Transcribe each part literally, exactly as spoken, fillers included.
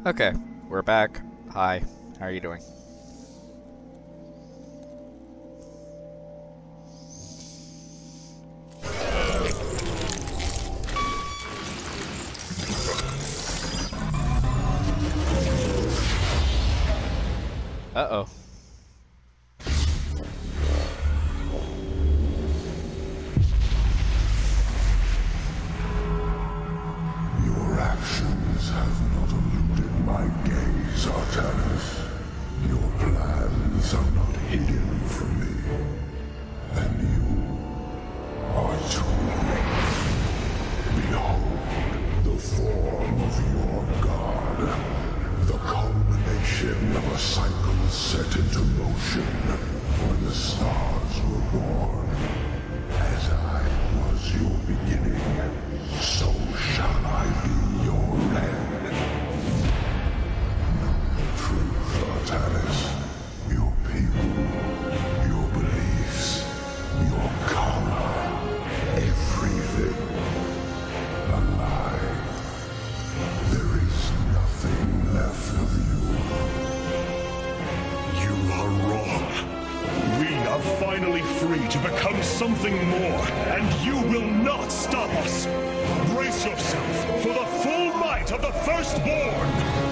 Okay, we're back. Hi, how are you doing? Uh-oh. Your actions have not eluded my gaze, Artanis. Your plans are not hidden from me. And you are too late. Behold the form of your god. The culmination of a cycle set into motion when the stars were born. As I was your beginning, so shall I be your end. Know the truth, Artanis. Your people, your beliefs, your color, everything. A lie. There is nothing left of you. You are wrong. We are finally free to become something more, and you will not stop us. Brace yourself for the full might of the Firstborn!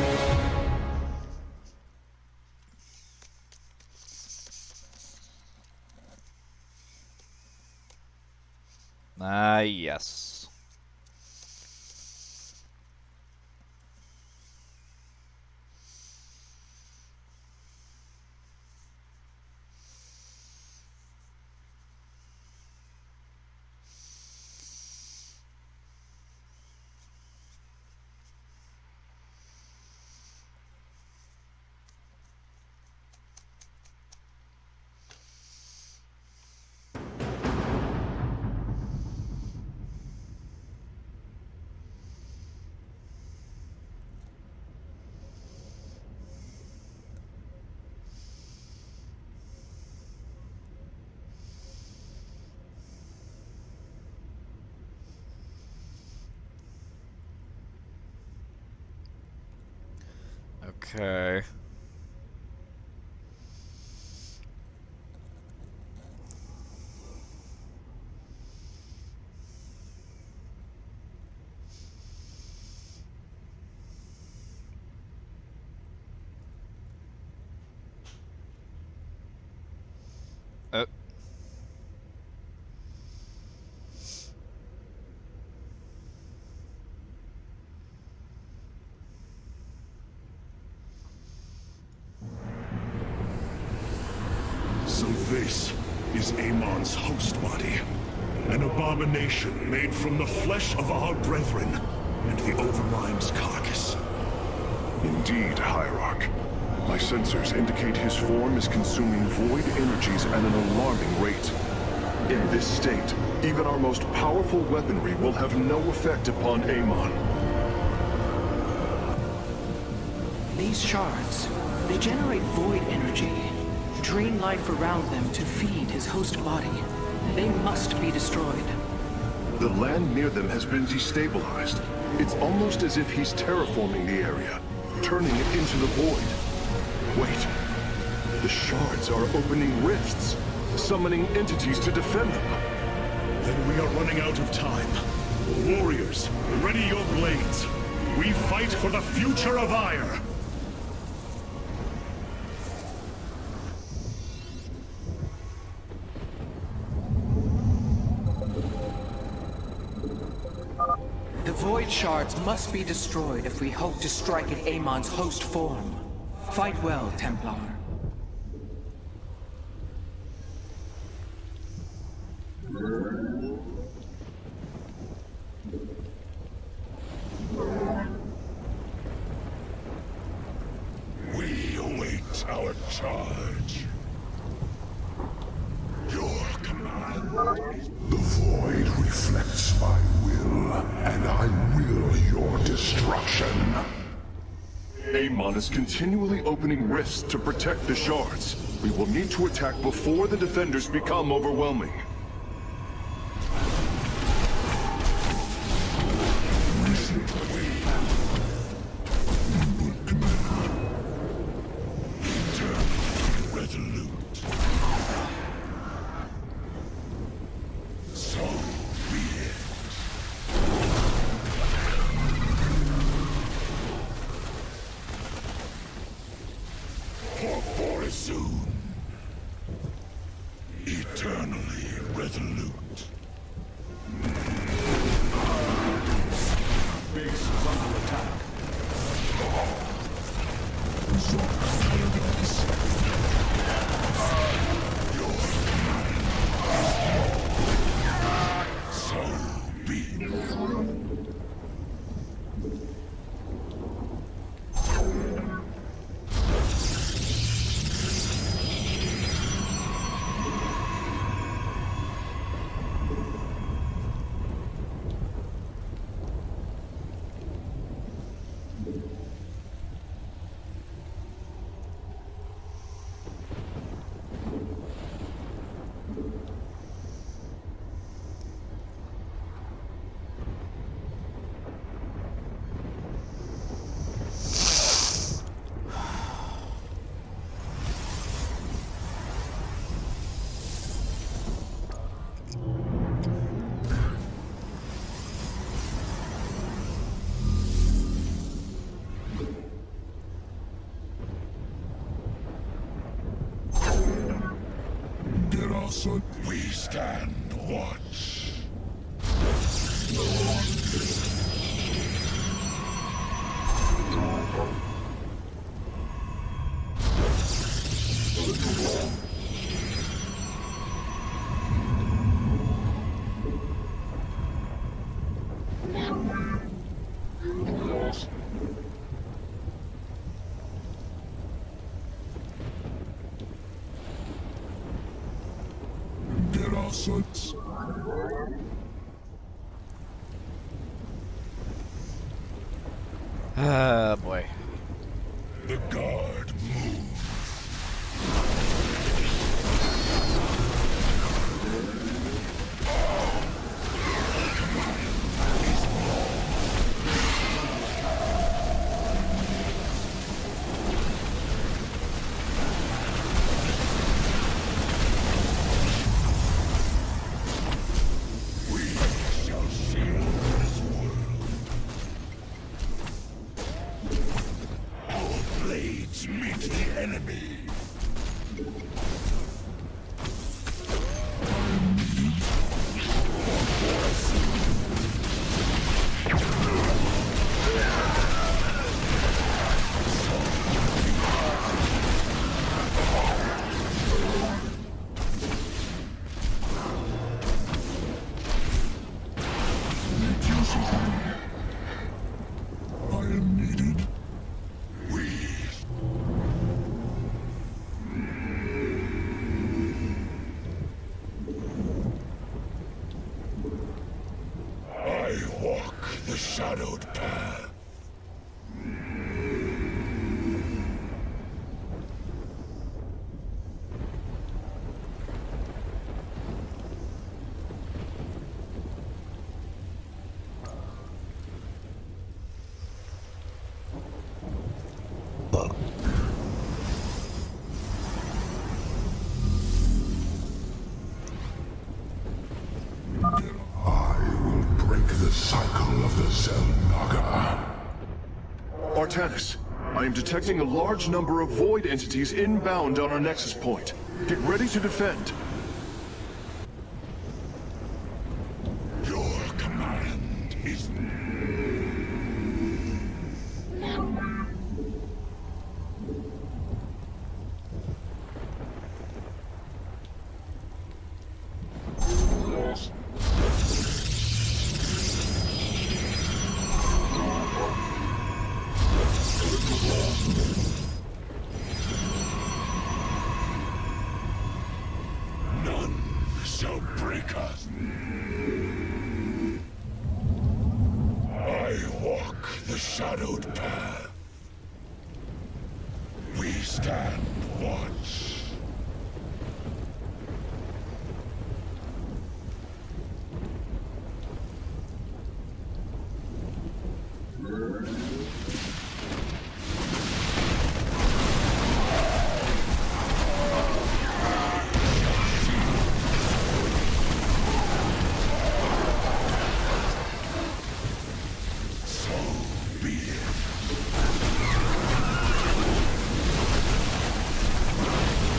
Ah, uh, yes. Okay. Uh. So this is Amon's host body. An abomination made from the flesh of our brethren and the Overmind's carcass. Indeed, Hierarch. My sensors indicate his form is consuming void energies at an alarming rate. In this state, even our most powerful weaponry will have no effect upon Amon. These shards, they generate void energy, drain life around them to feed his host body. They must be destroyed. The land near them has been destabilized. It's almost as if he's terraforming the area, turning it into the void. Wait, the shards are opening rifts, summoning entities to defend them. Then we are running out of time. Warriors, ready your blades. We fight for the future of Aiur. The void shards must be destroyed if we hope to strike at Amon's host form. Fight well, Templar. We await our charge. Your command. The void reflects my will, and I will your destruction. Amon is continually opening rifts to protect the shards. We will need to attack before the defenders become overwhelming. You will We stand watch. Get our sights. Ah, boy. The guard move. We shall seal this world. Our blades meet the enemy. I am needed. We. I walk the shadowed path. I will break the cycle of the Zelnaga. Artanis, I am detecting a large number of void entities inbound on our nexus point. Get ready to defend. Your command is... None shall break us. I walk the shadowed path. We stand watch. So be it.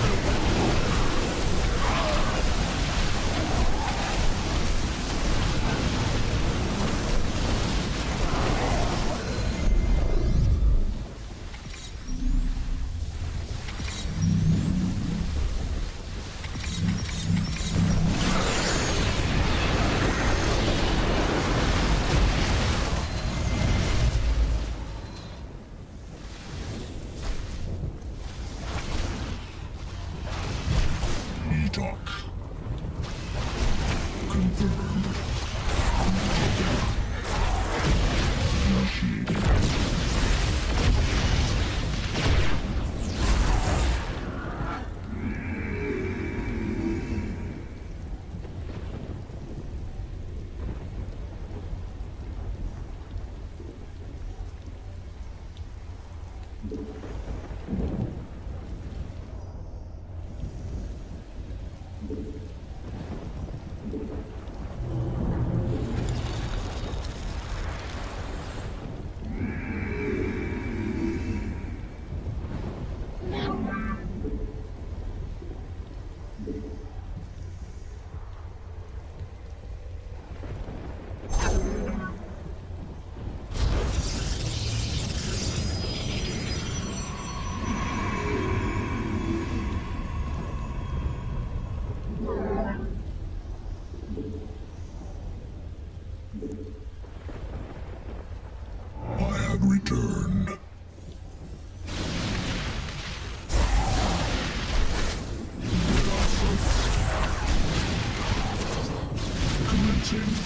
returned. Commencing.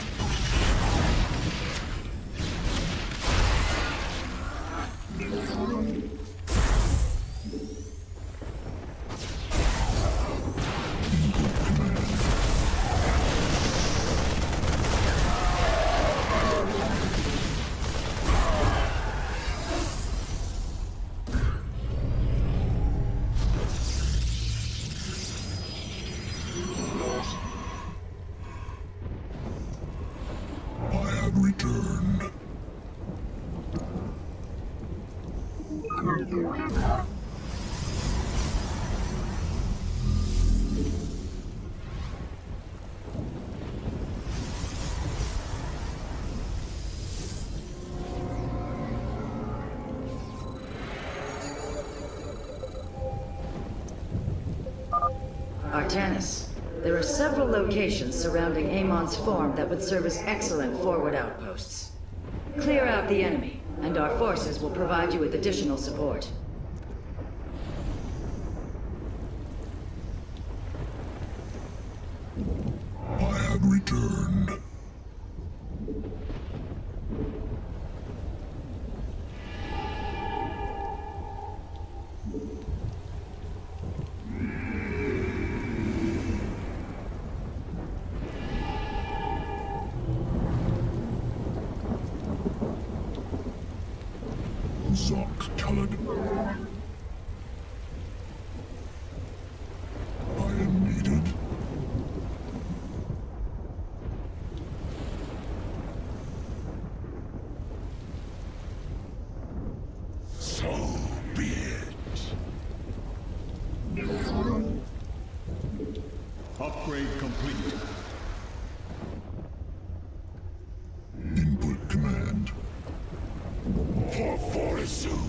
Returned. Artanis, there are several locations surrounding Amon's farm that would serve as excellent forward outposts. Clear out the enemy, and our forces will provide you with additional support. I have returned. Zoc colored. I am needed. So be it. Upgrade complete. Input command. For very soon.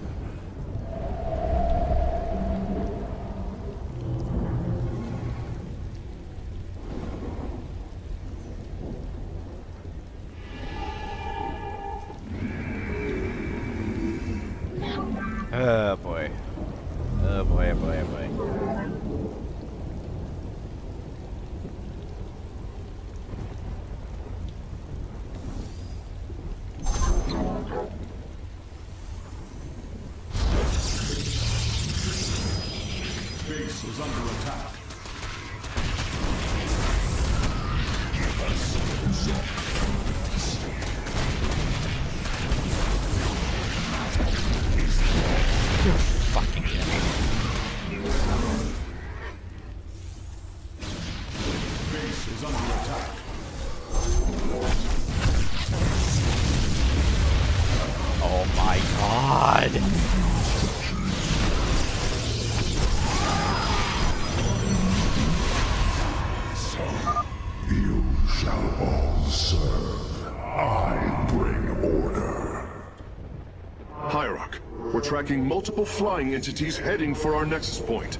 Oh boy. Oh boy, oh boy, oh boy. Base is under attack. Fucking shit. Base is under attack. Oh my god. You shall all serve. I bring order. Hierarch, we're tracking multiple flying entities heading for our nexus point.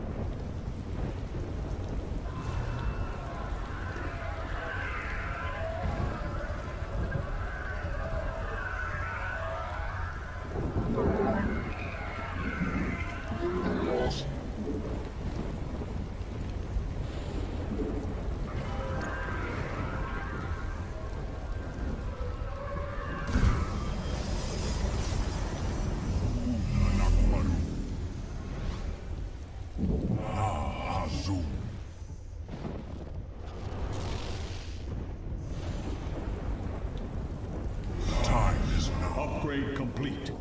Time is now. Upgrade complete.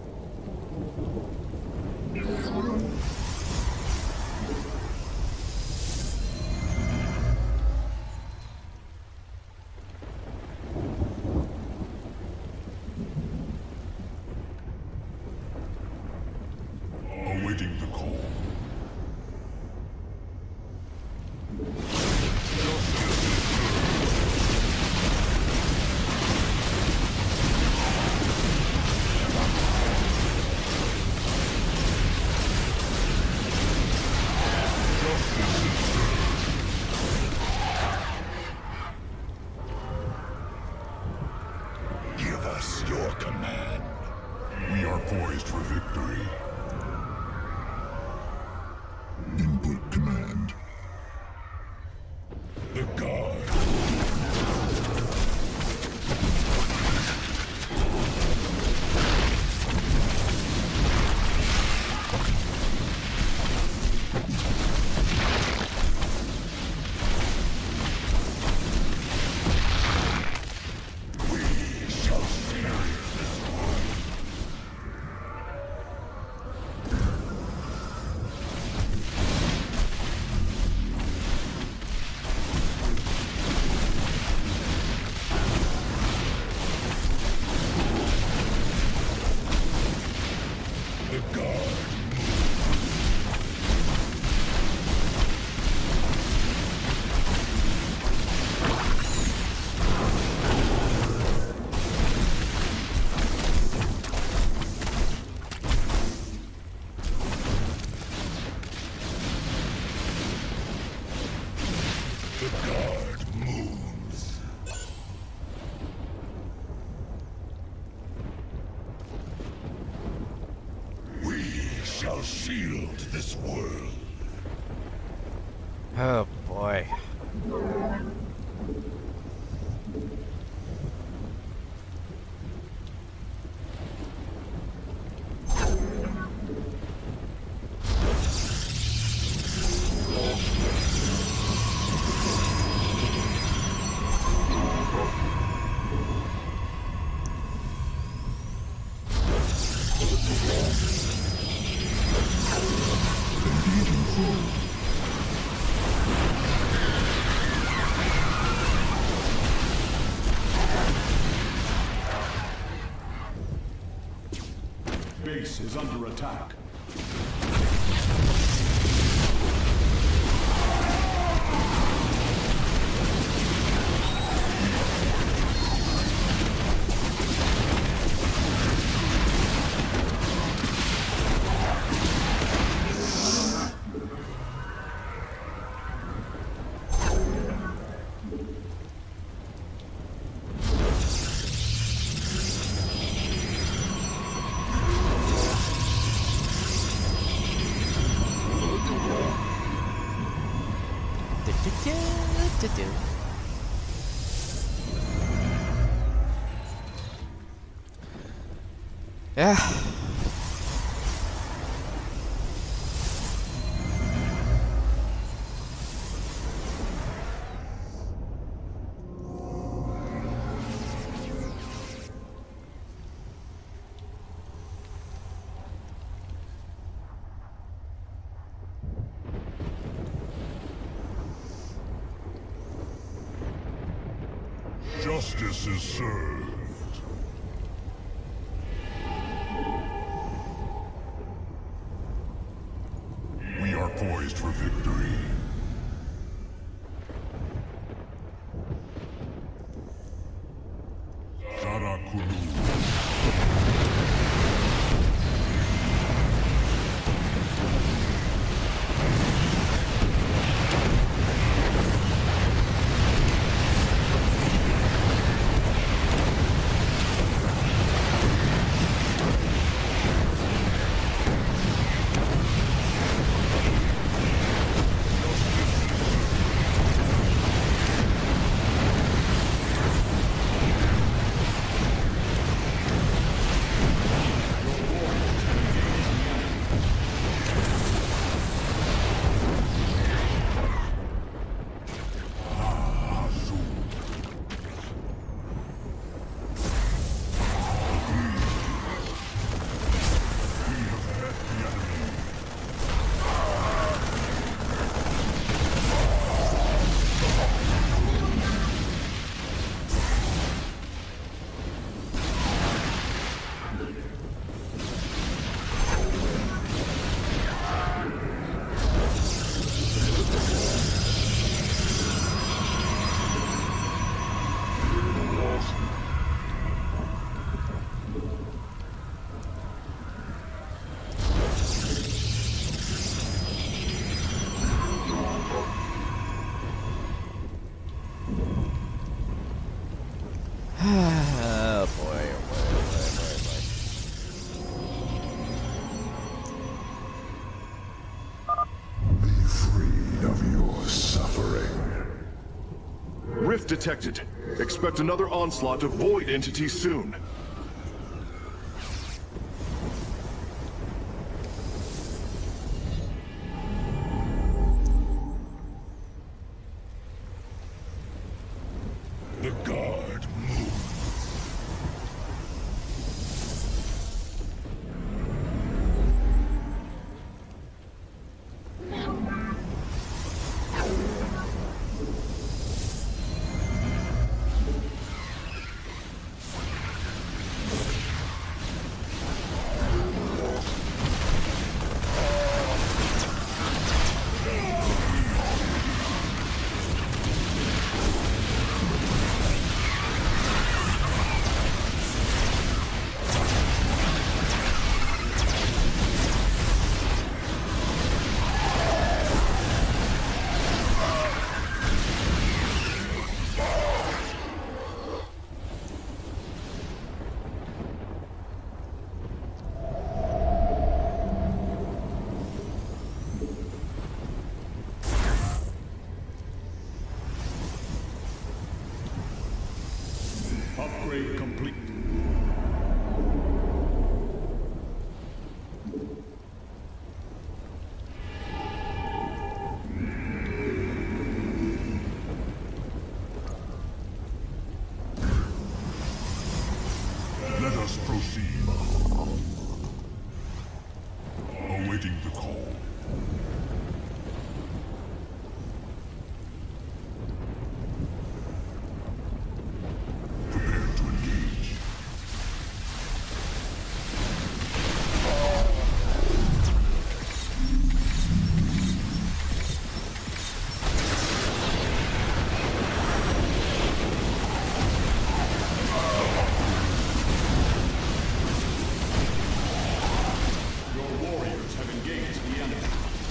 Awaiting the call. Give us your command. We are poised for victory. Input command. The guard. Shield this world. Oh boy. Base is under attack. Yeah. Justice is served. We are poised for victory. detected. Expect another onslaught of void entities soon. The guard moves. Upgrade complete. Let us proceed. Awaiting the call. Prepare to engage. Your warriors have engaged the enemy.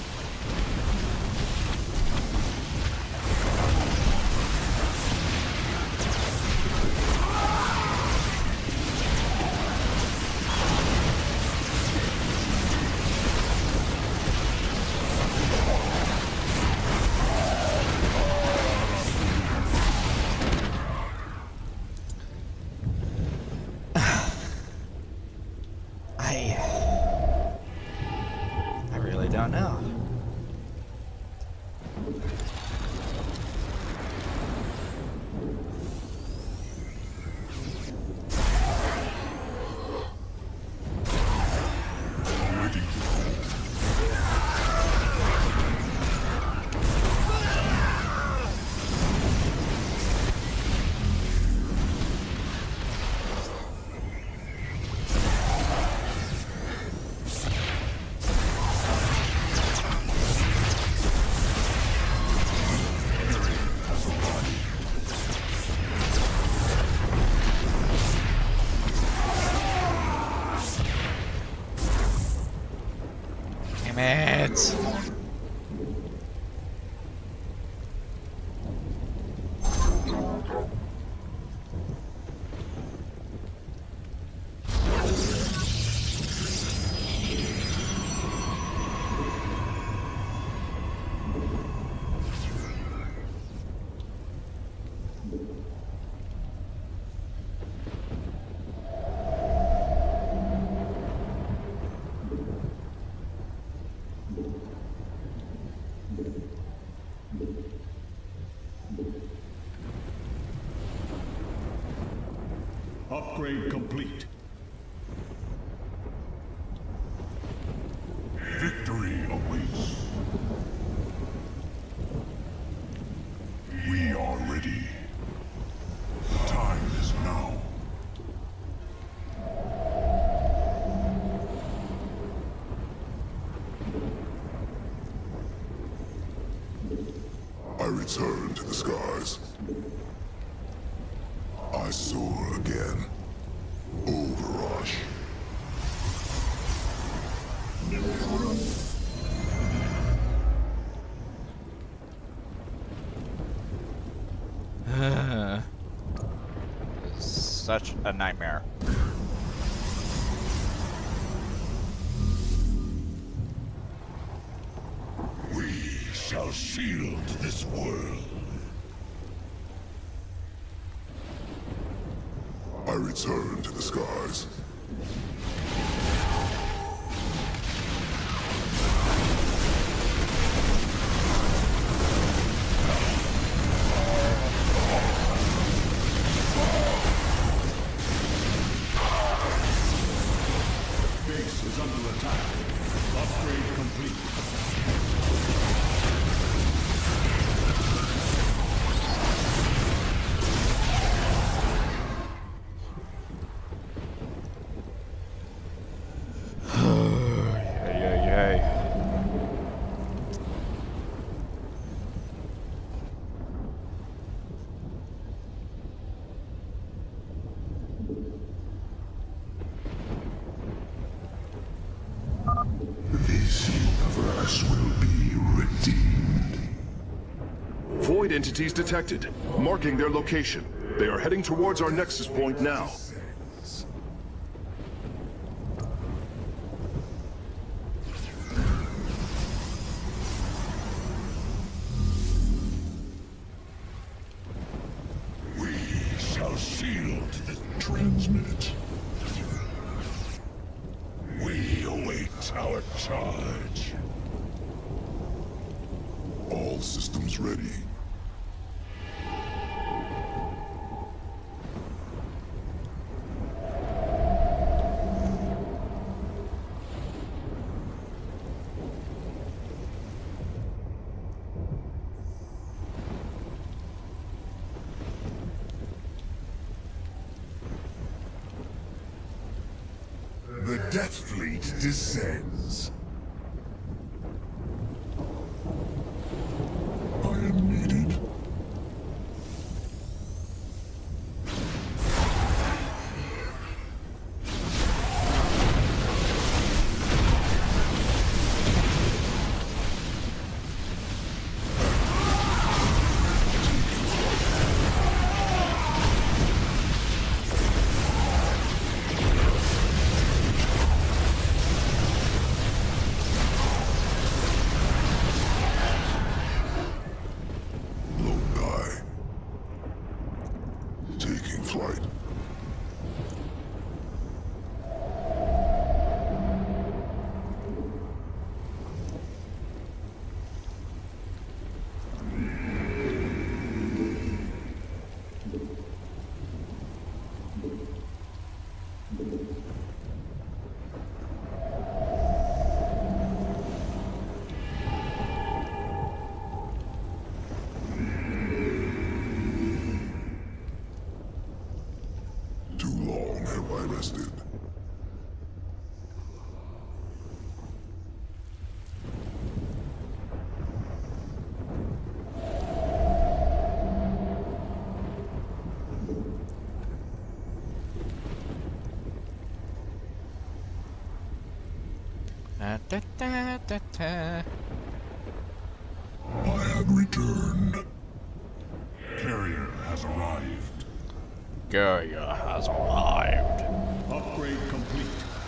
I... I really don't know. Awaiting the call. Damn it! Upgrade complete. Victory awaits. We are ready. The time is now. I return to the skies. I soar again. Overrush. Such a nightmare. We shall shield this world. return to the skies. Base is under attack. Upgrade complete. This universe will be redeemed. Void entities detected, marking their location. They are heading towards our nexus point now. We shall shield the transmit. We await our charge. All systems ready. The Death Fleet descends. I am needed. Taking flight. Too long have I rested. Da, da, da, da, da. I have returned. Carrier has arrived. Gaia has arrived. Upgrade complete.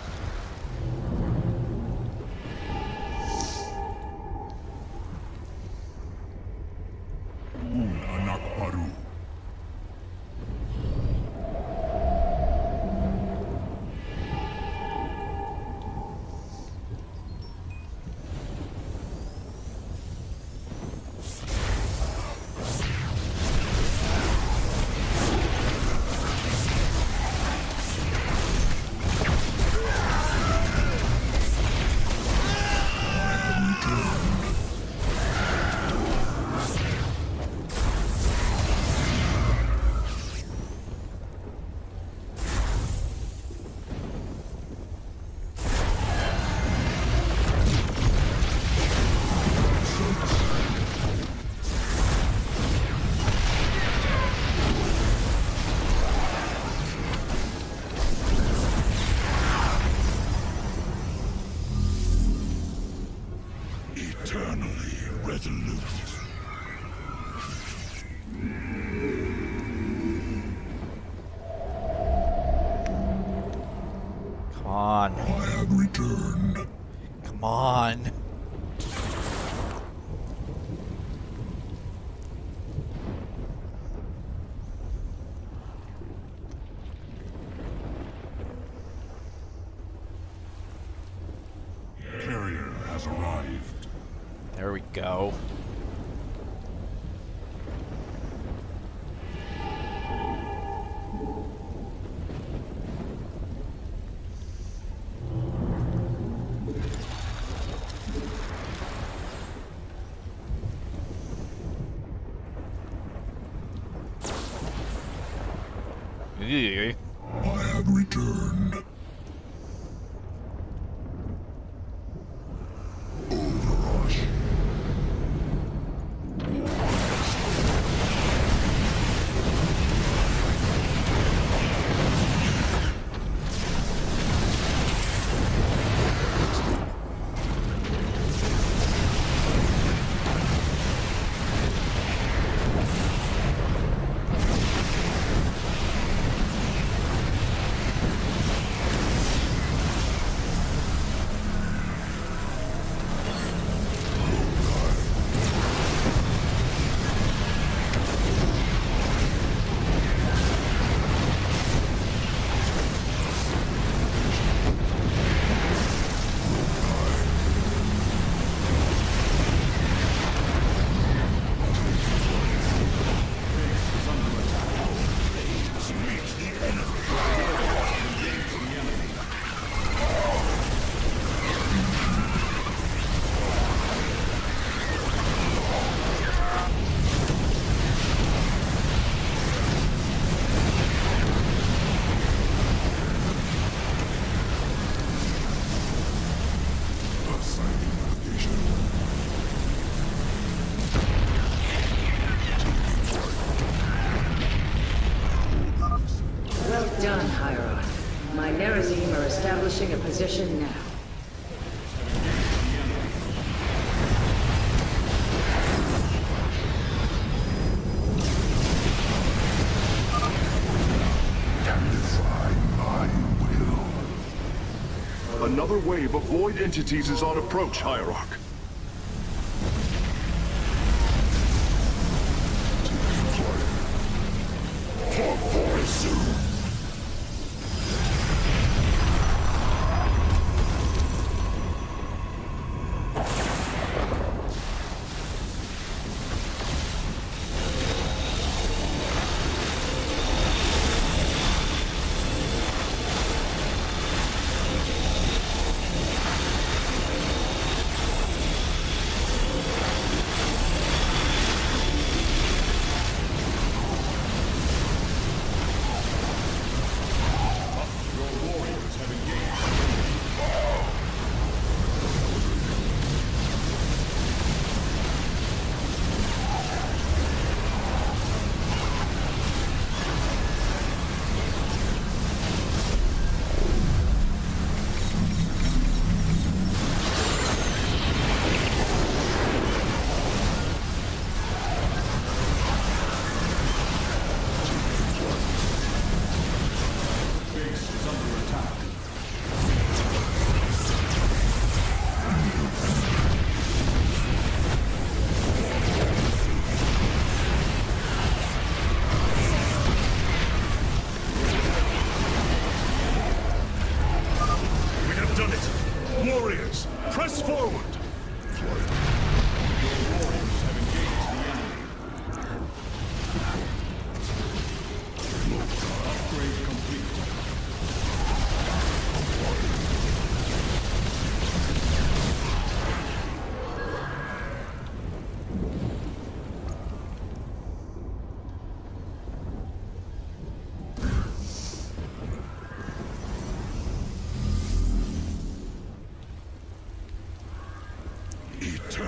Un anak baru. Eternally resolute. Come on. I have returned. Come on. go. Yeah. I have returned. Overrush. Well done, Aiur. My Nerazim are establishing a position now. Another wave of void entities is on approach, Hierarch. Warriors, press forward! Upgrade complete. Eternal.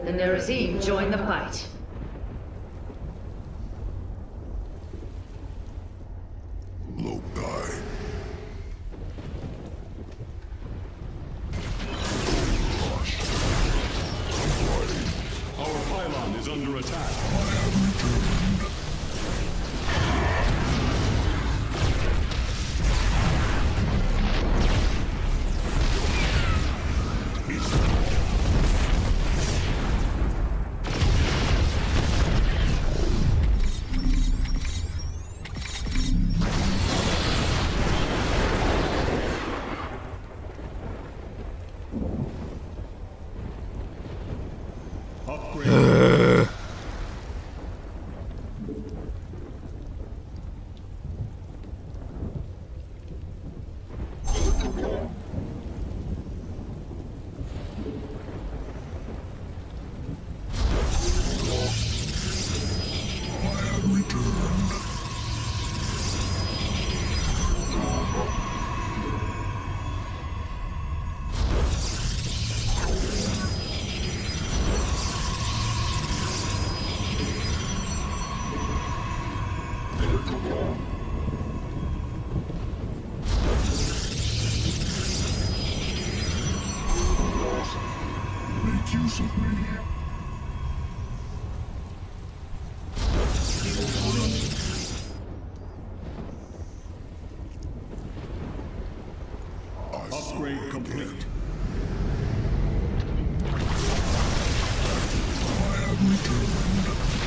the Nerazim join the fight. Lokai. Our pylon is under attack. Make use of me. Upgrade complete. I have returned.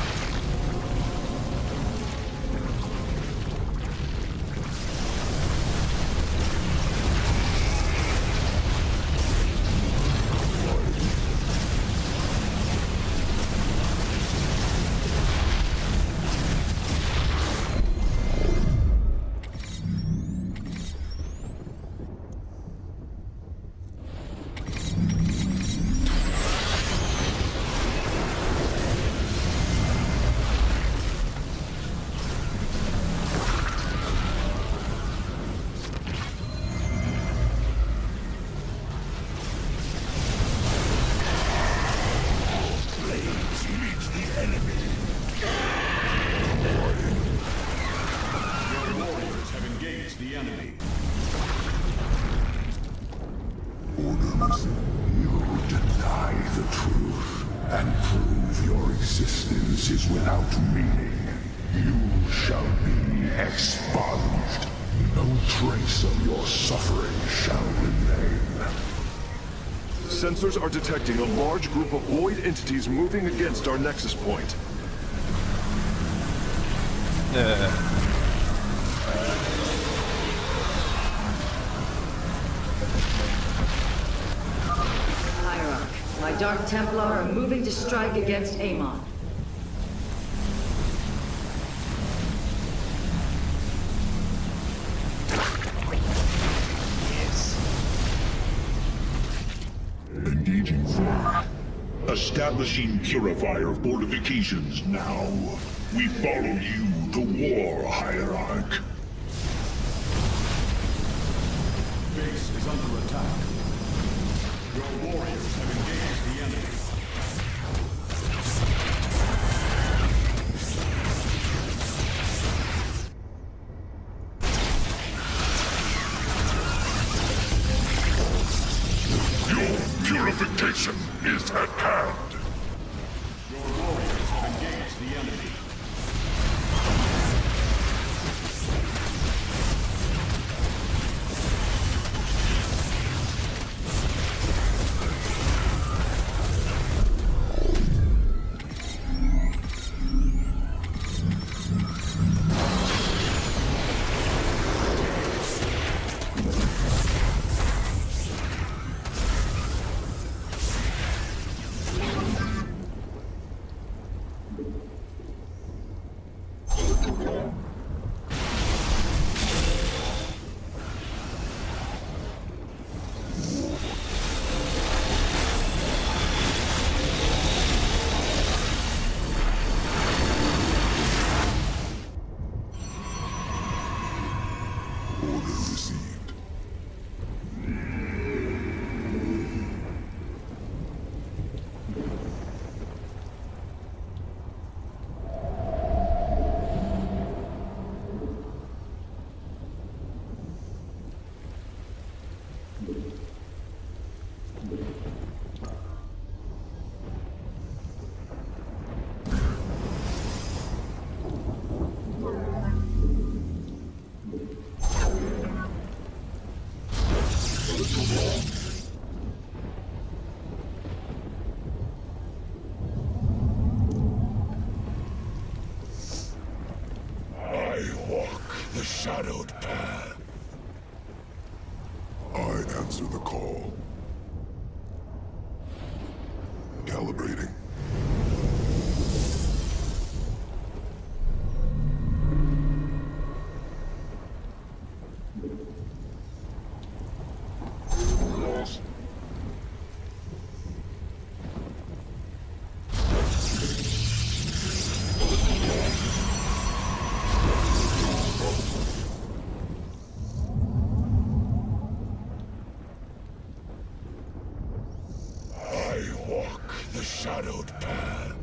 Is without meaning. You shall be expunged. No trace of your suffering shall remain. Sensors are detecting a large group of void entities moving against our nexus point. Uh. Aiur, my Dark Templar are moving to strike against Amon. Engaging forward. Establishing purifier fortifications now. We follow you to war, Hierarch. Base is under attack. Your warriors have engaged the enemy. Purification is at hand. Your warriors have engaged the enemy. shadowed path. I answer the call. Calibrating. Shadowed path.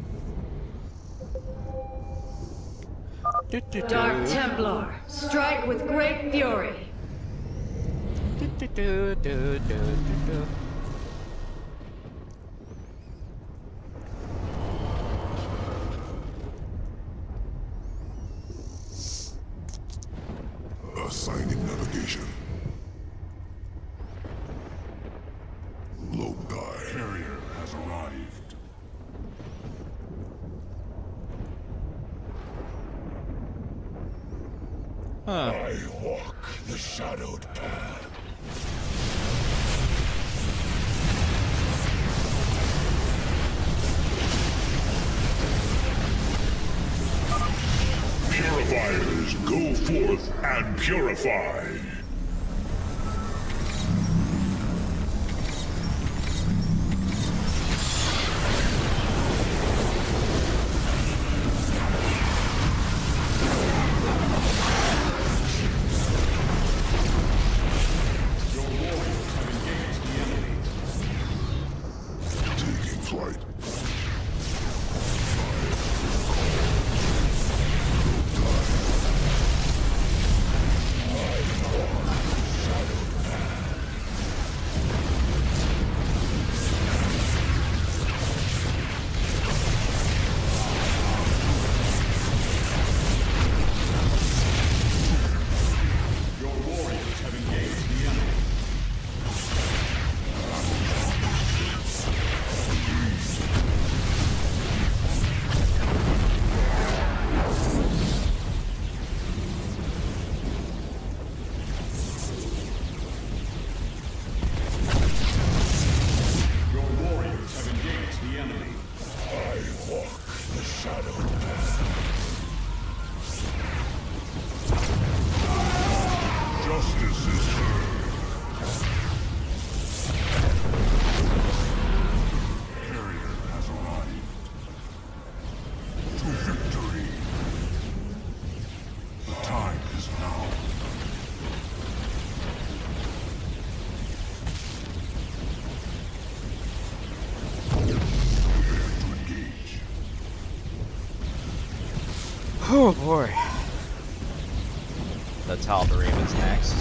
Dark Templar, strike with great fury. Assigning navigation. Low guide. Carrier has arrived. Huh. I walk the shadowed path. Purifiers, go forth and purify. Oh boy. The Tal'Darim is next.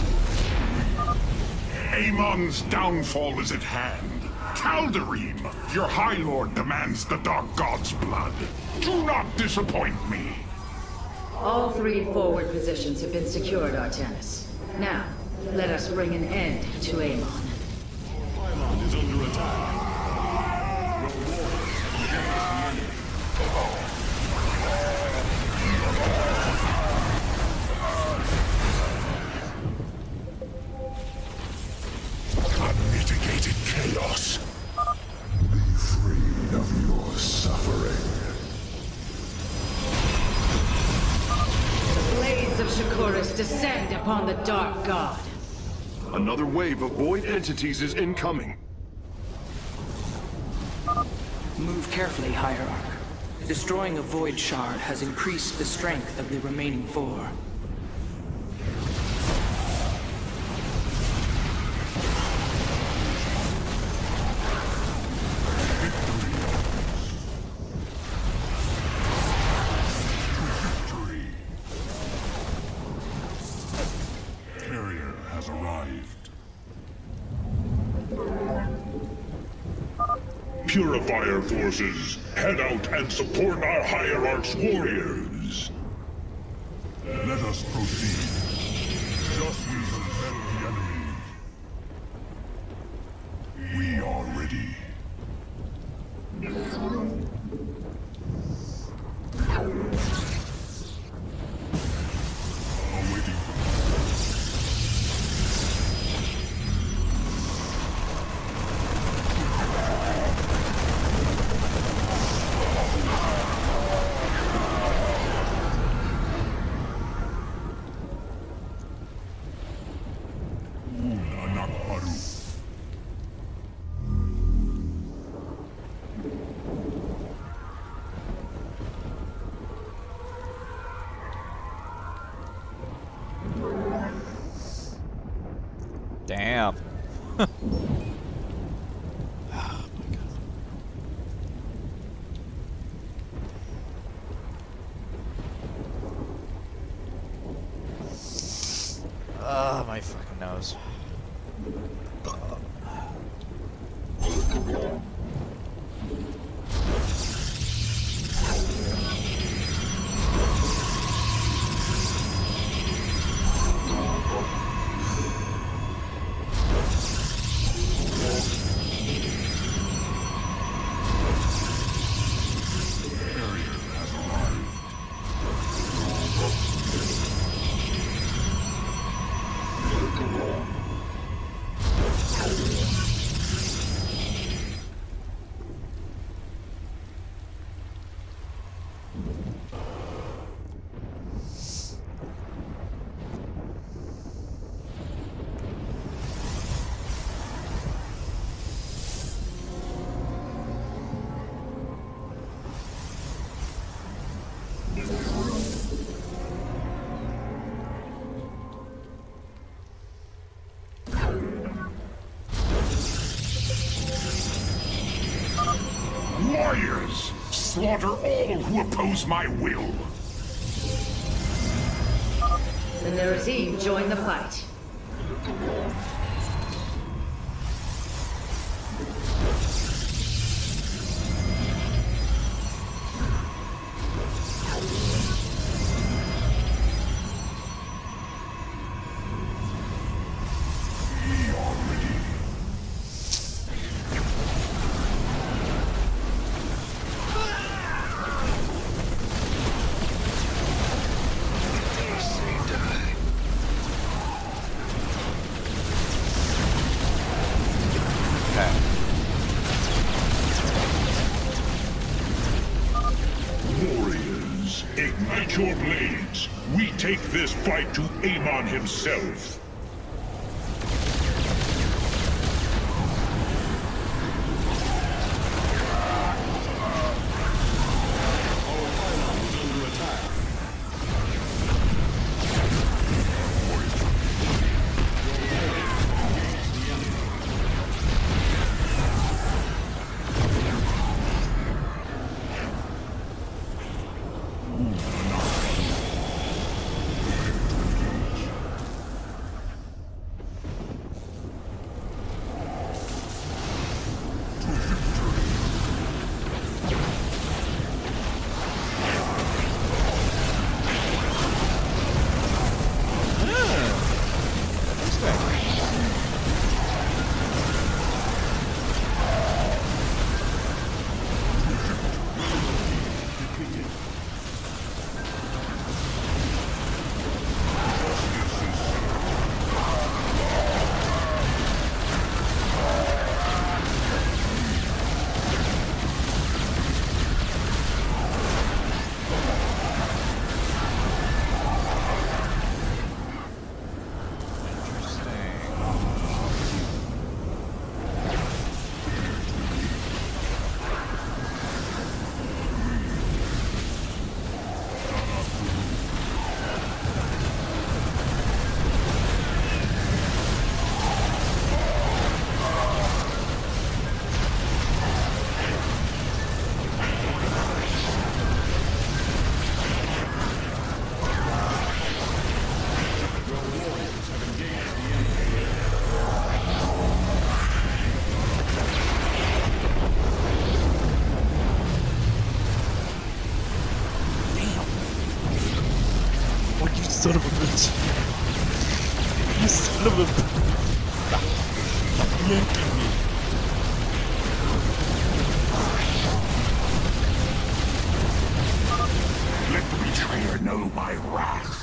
Amon's downfall is at hand. Tal'Darim, your High Lord demands the Dark God's blood. Do not disappoint me. All three forward positions have been secured, Artanis. Now, let us bring an end to Amon. Amon is under attack. Your warriors engage the enemy. Unmitigated chaos. Be freed of your suffering. The blades of Shakuras descend upon the Dark God. Another wave of void entities is incoming. Move carefully, Hierarch. Destroying a void shard has increased the strength of the remaining four. Carrier has arrived. Purifier forces, head out and support our Hierarch's warriors. Let us proceed. Just as met the enemy. We are ready. Awaiting. Damn. Oh, my fucking nose. Warriors! Slaughter all who oppose my will! The Nerazim join the fight. Warriors, ignite your blades! We take this fight to Amon himself! Son of a bitch. You son of a bitch. Stop. Stop yanking me. Let the betrayer know my wrath.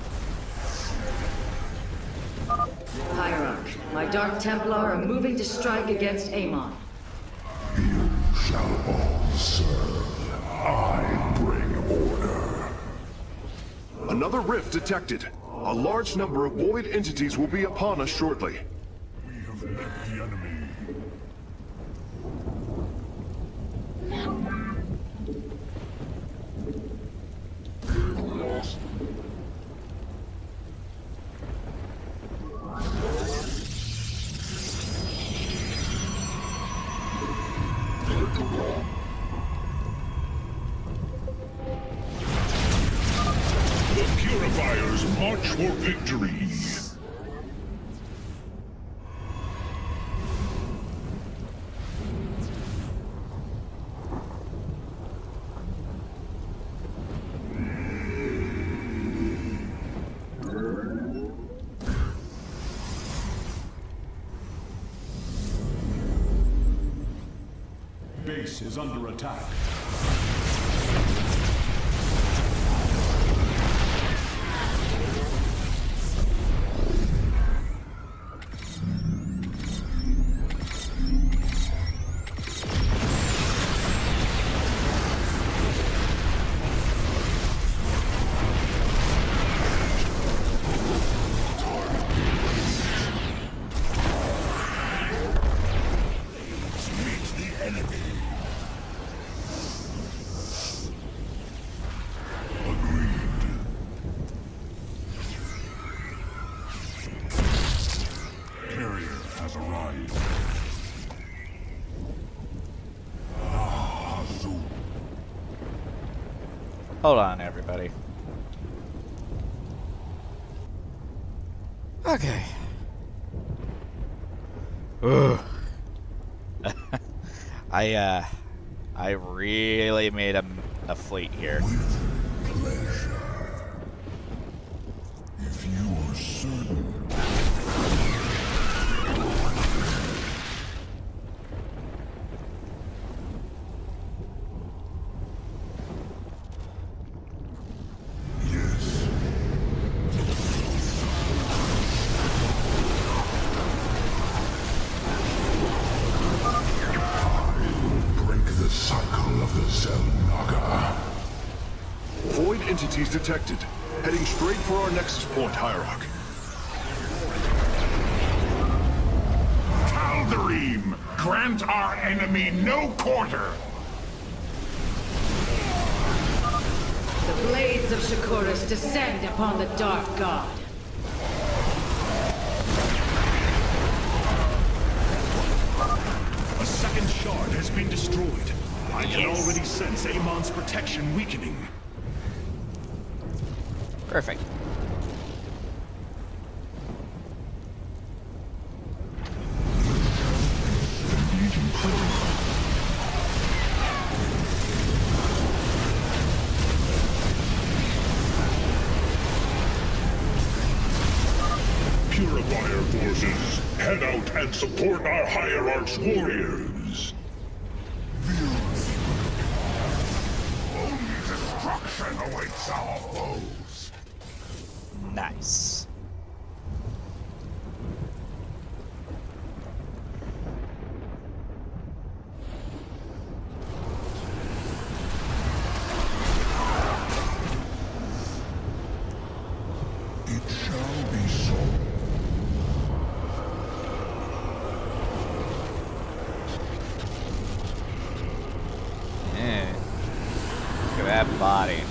Hierarch, my Dark Templar are moving to strike against Amon. You shall all serve. I bring order. Another rift detected. A large number of void entities will be upon us shortly. We have met the enemy. The Purifiers march for victory. Base is under attack. Hold on, everybody. Okay. Ugh. I, uh, I really made a, a fleet here. With pleasure. If you are certain. Entities detected. Heading straight for our nexus point, Hierarch. Tal'Darim, grant our enemy no quarter. The blades of Shakuras descend upon the Dark God. A second shard has been destroyed. I can Yes. already sense Amon's protection weakening. Perfect. Purifier forces, head out and support our Hierarch's warriors. Only destruction awaits our foes. Nice. It shall be so. Yeah. Look at that body.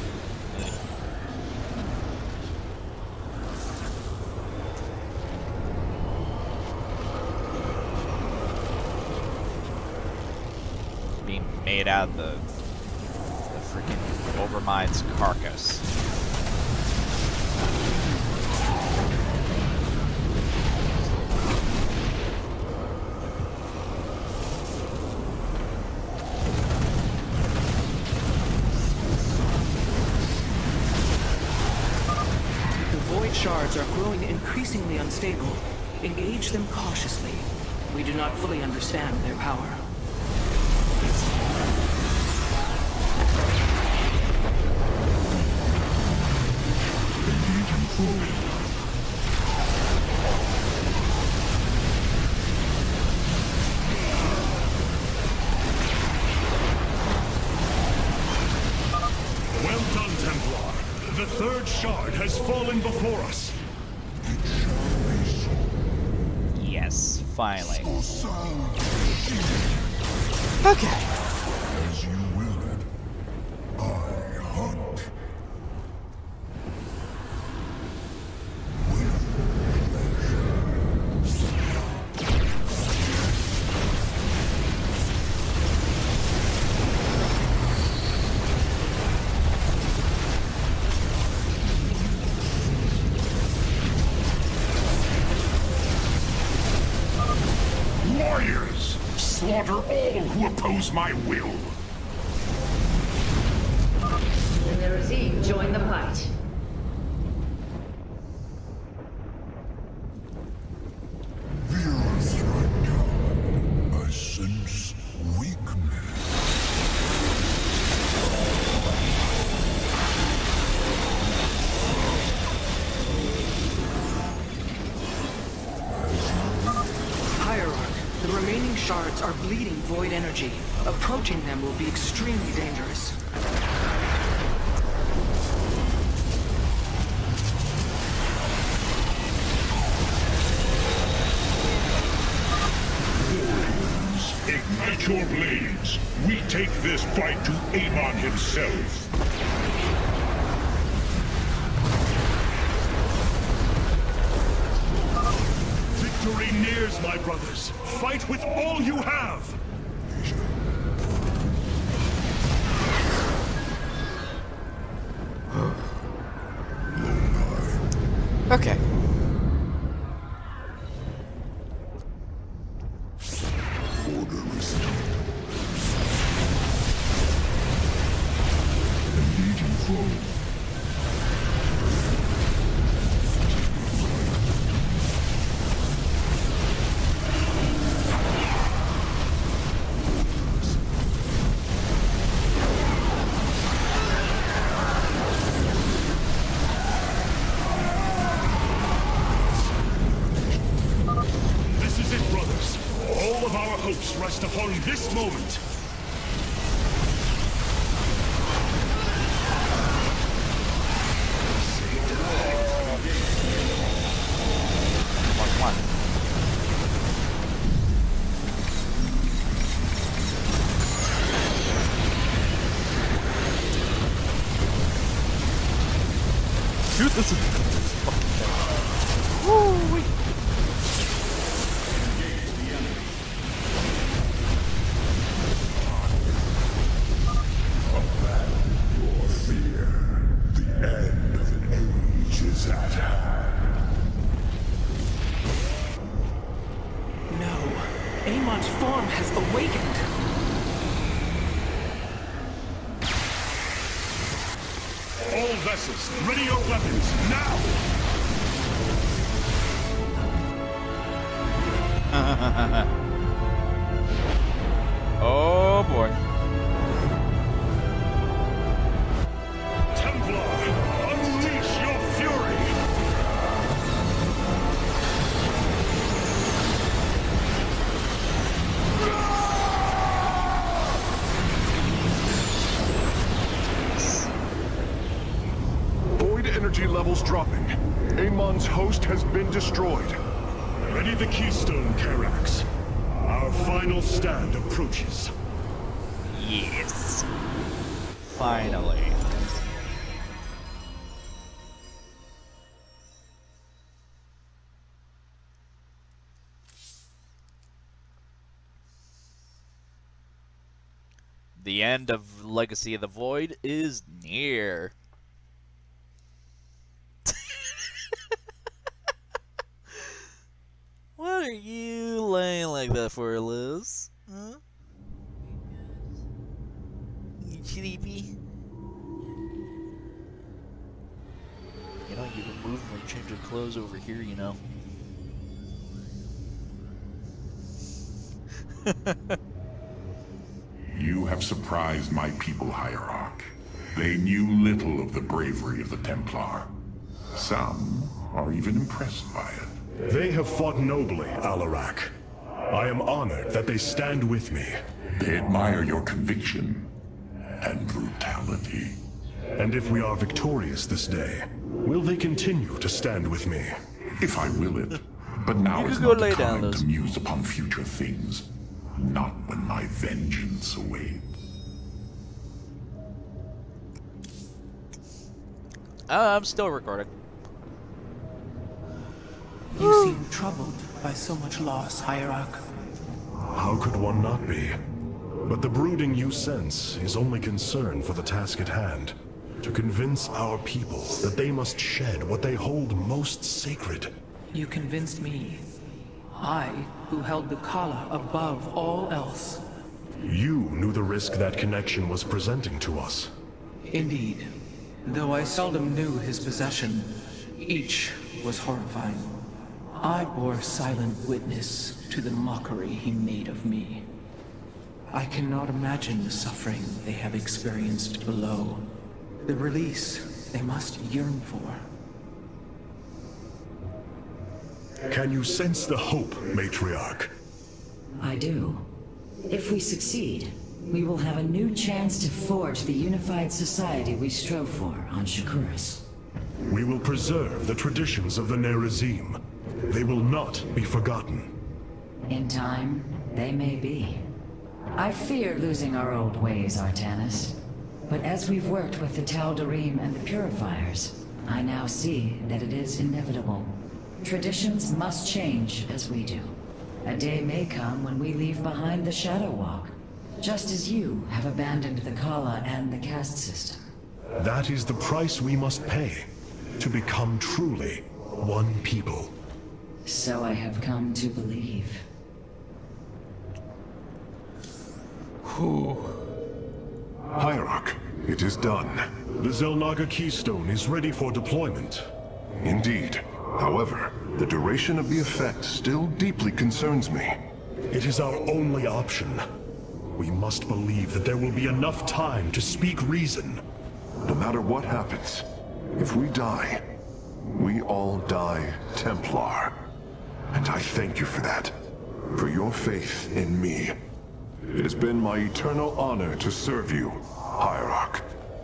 Being made out of the, the freaking Overmind's carcass. Shards are growing increasingly unstable. Engage them cautiously. We do not fully understand their power. Well done, Templar. The third shard has fallen before us. It shall be so. Yes, finally. So sound. Okay. As you will it. I hunt. With pleasure. oppose my will. When the regime join the fight. I sense weakness. Hierarch, the remaining shards are bleeding void energy. Approaching them will be extremely dangerous. Ignite your blades. We take this fight to Amon himself. Victory nears, my brothers. Fight with all you have. Okay. Order restored. Engaging foe. Rest upon this moment. Come on. Dude, this is fucking bad. Woo-wee. Amon's form has awakened. All vessels, ready your weapons, now! Oh boy. Templar, unleash your fury! Energy levels dropping. Amon's host has been destroyed. Ready the keystone, Karax. Our final stand approaches. Yes. Finally. The end of Legacy of the Void is near. What are you laying like that for, Liz? Huh? You sleepy? You know, you can move and change your clothes over here, you know. You have surprised my people, Hierarch. They knew little of the bravery of the Templar. Some are even impressed by it. They have fought nobly, Alarak. I am honored that they stand with me. They admire your conviction and brutality. And if we are victorious this day, will they continue to stand with me? If I will it. But now You is can go not lay the down, time Liz. to muse upon future things. Not when my vengeance awaits. Uh, I'm still recording. You seem troubled by so much loss, Hierarch. How could one not be? But the brooding you sense is only concern for the task at hand. To convince our people that they must shed what they hold most sacred. You convinced me. I, who held the Khala above all else. You knew the risk that connection was presenting to us. Indeed. Though I seldom knew his possession, each was horrifying. I bore silent witness to the mockery he made of me. I cannot imagine the suffering they have experienced below. The release they must yearn for. Can you sense the hope, Matriarch? I do. If we succeed, we will have a new chance to forge the unified society we strove for on Shakuras. We will preserve the traditions of the Nerazim. They will not be forgotten. In time, they may be. I fear losing our old ways, Artanis. But as we've worked with the Tal'Darim and the Purifiers, I now see that it is inevitable. Traditions must change as we do. A day may come when we leave behind the Shadow Walk, just as you have abandoned the Khala and the caste system. That is the price we must pay, to become truly one people. So I have come to believe. Hierarch, it is done. The Xel'Naga Keystone is ready for deployment. Indeed. However, the duration of the effect still deeply concerns me. It is our only option. We must believe that there will be enough time to speak reason. No matter what happens, if we die, we all die Templar. And I thank you for that. For your faith in me. It has been my eternal honor to serve you, Hierarch.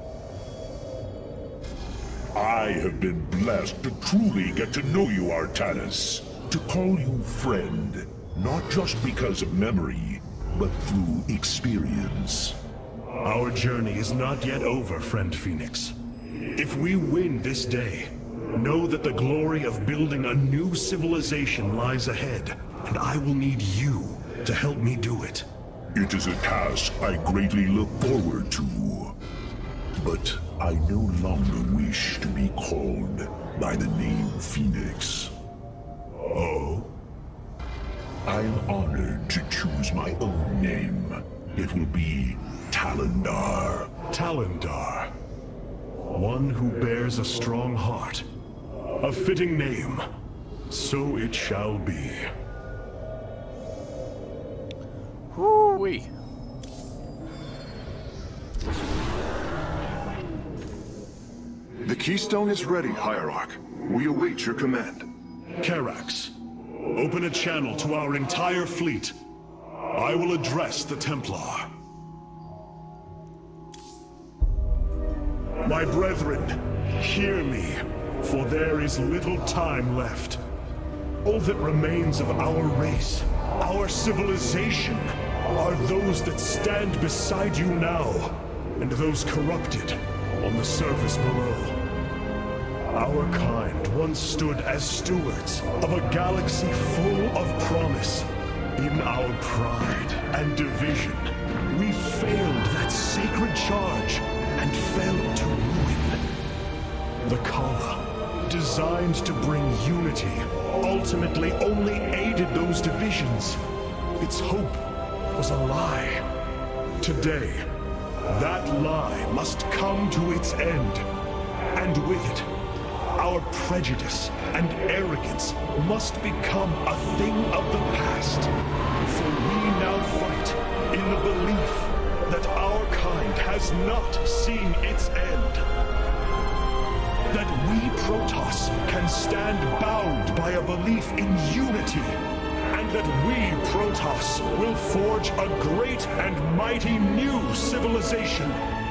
I have been blessed to truly get to know you, Artanis. To call you friend, not just because of memory, but through experience. Our journey is not yet over, friend Phoenix. If we win this day, know that the glory of building a new civilization lies ahead, and I will need you to help me do it. It is a task I greatly look forward to. But I no longer wish to be called by the name Phoenix. Oh? I am honored to choose my own name. It will be Talendar. Talendar. One who bears a strong heart. A fitting name. So it shall be. Whoo-wee. The Keystone is ready, Hierarch. We await your command. Karax, open a channel to our entire fleet. I will address the Templar. My brethren, hear me, for there is little time left. All that remains of our race, our civilization, are those that stand beside you now, and those corrupted on the surface below. Our kind once stood as stewards of a galaxy full of promise. In our pride and division, we failed that sacred charge and fell to ruin. The Khala, designed to bring unity, ultimately only aided those divisions. Its hope was a lie. Today, that lie must come to its end. And with it, our prejudice and arrogance must become a thing of the past. For we now fight in the belief that our kind has not seen its end. That we Protoss can stand bound by a belief in unity. And that we Protoss will forge a great and mighty new civilization.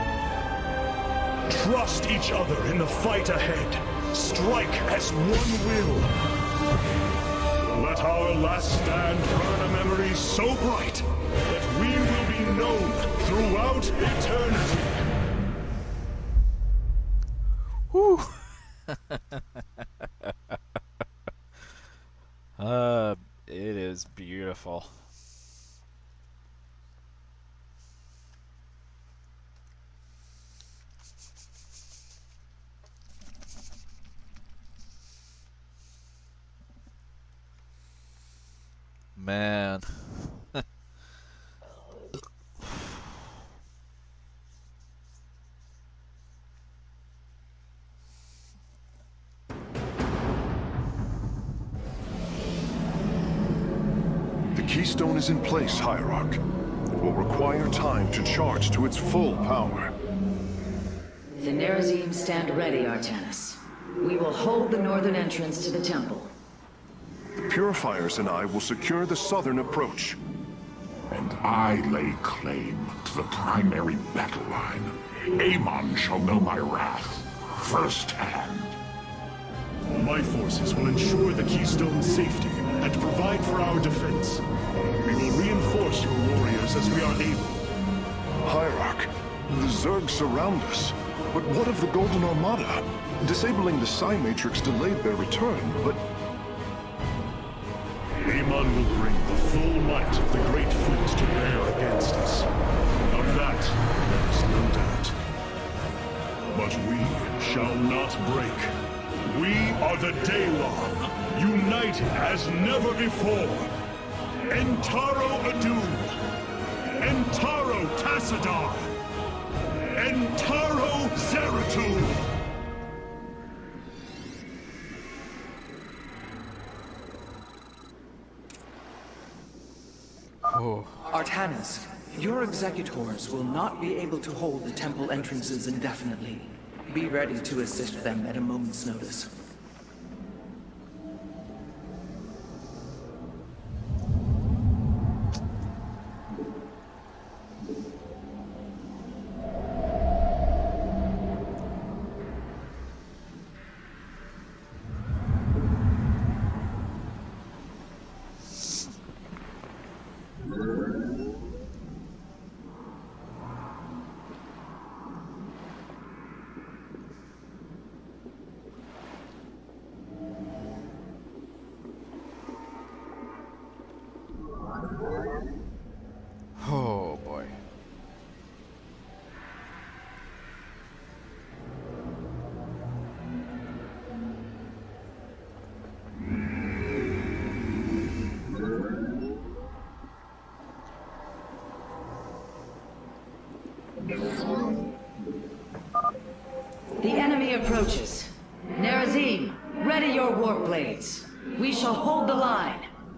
Trust each other in the fight ahead. Strike as one will. Let our last stand burn a memory so bright that we will be known throughout eternity. Whew. uh, it is beautiful. Man. keystone is in place, Hierarch. It will require time to charge to its full power. The Nerazim stand ready, Artanis. We will hold the northern entrance to the temple. The Purifiers and I will secure the southern approach. And I lay claim to the primary battle line. Amon shall know my wrath firsthand. My forces will ensure the Keystone's safety and provide for our defense. We will reinforce your warriors as we are able. Hierarch, the Zerg surround us. But what of the Golden Armada? Disabling the Psi Matrix delayed their return, but... Amon will bring the full might of the Great Fleet to bear against us. Of that, there is no doubt. But we shall not break. We are the Daylon, united as never before. Entaro Adum, Entaro Tassadar, Entaro Zeratul. Oh. Artanis, your executors will not be able to hold the temple entrances indefinitely. Be ready to assist them at a moment's notice. Oh boy. The enemy approaches. Nerazim, ready your warp blades. We shall hold the line.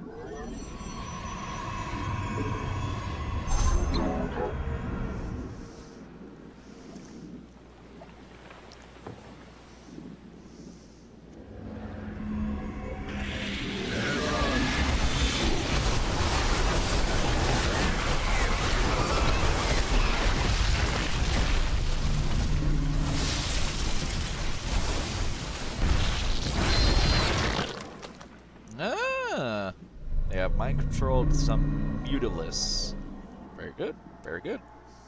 Ah, they have mind controlled some mutilists. Very good, very good.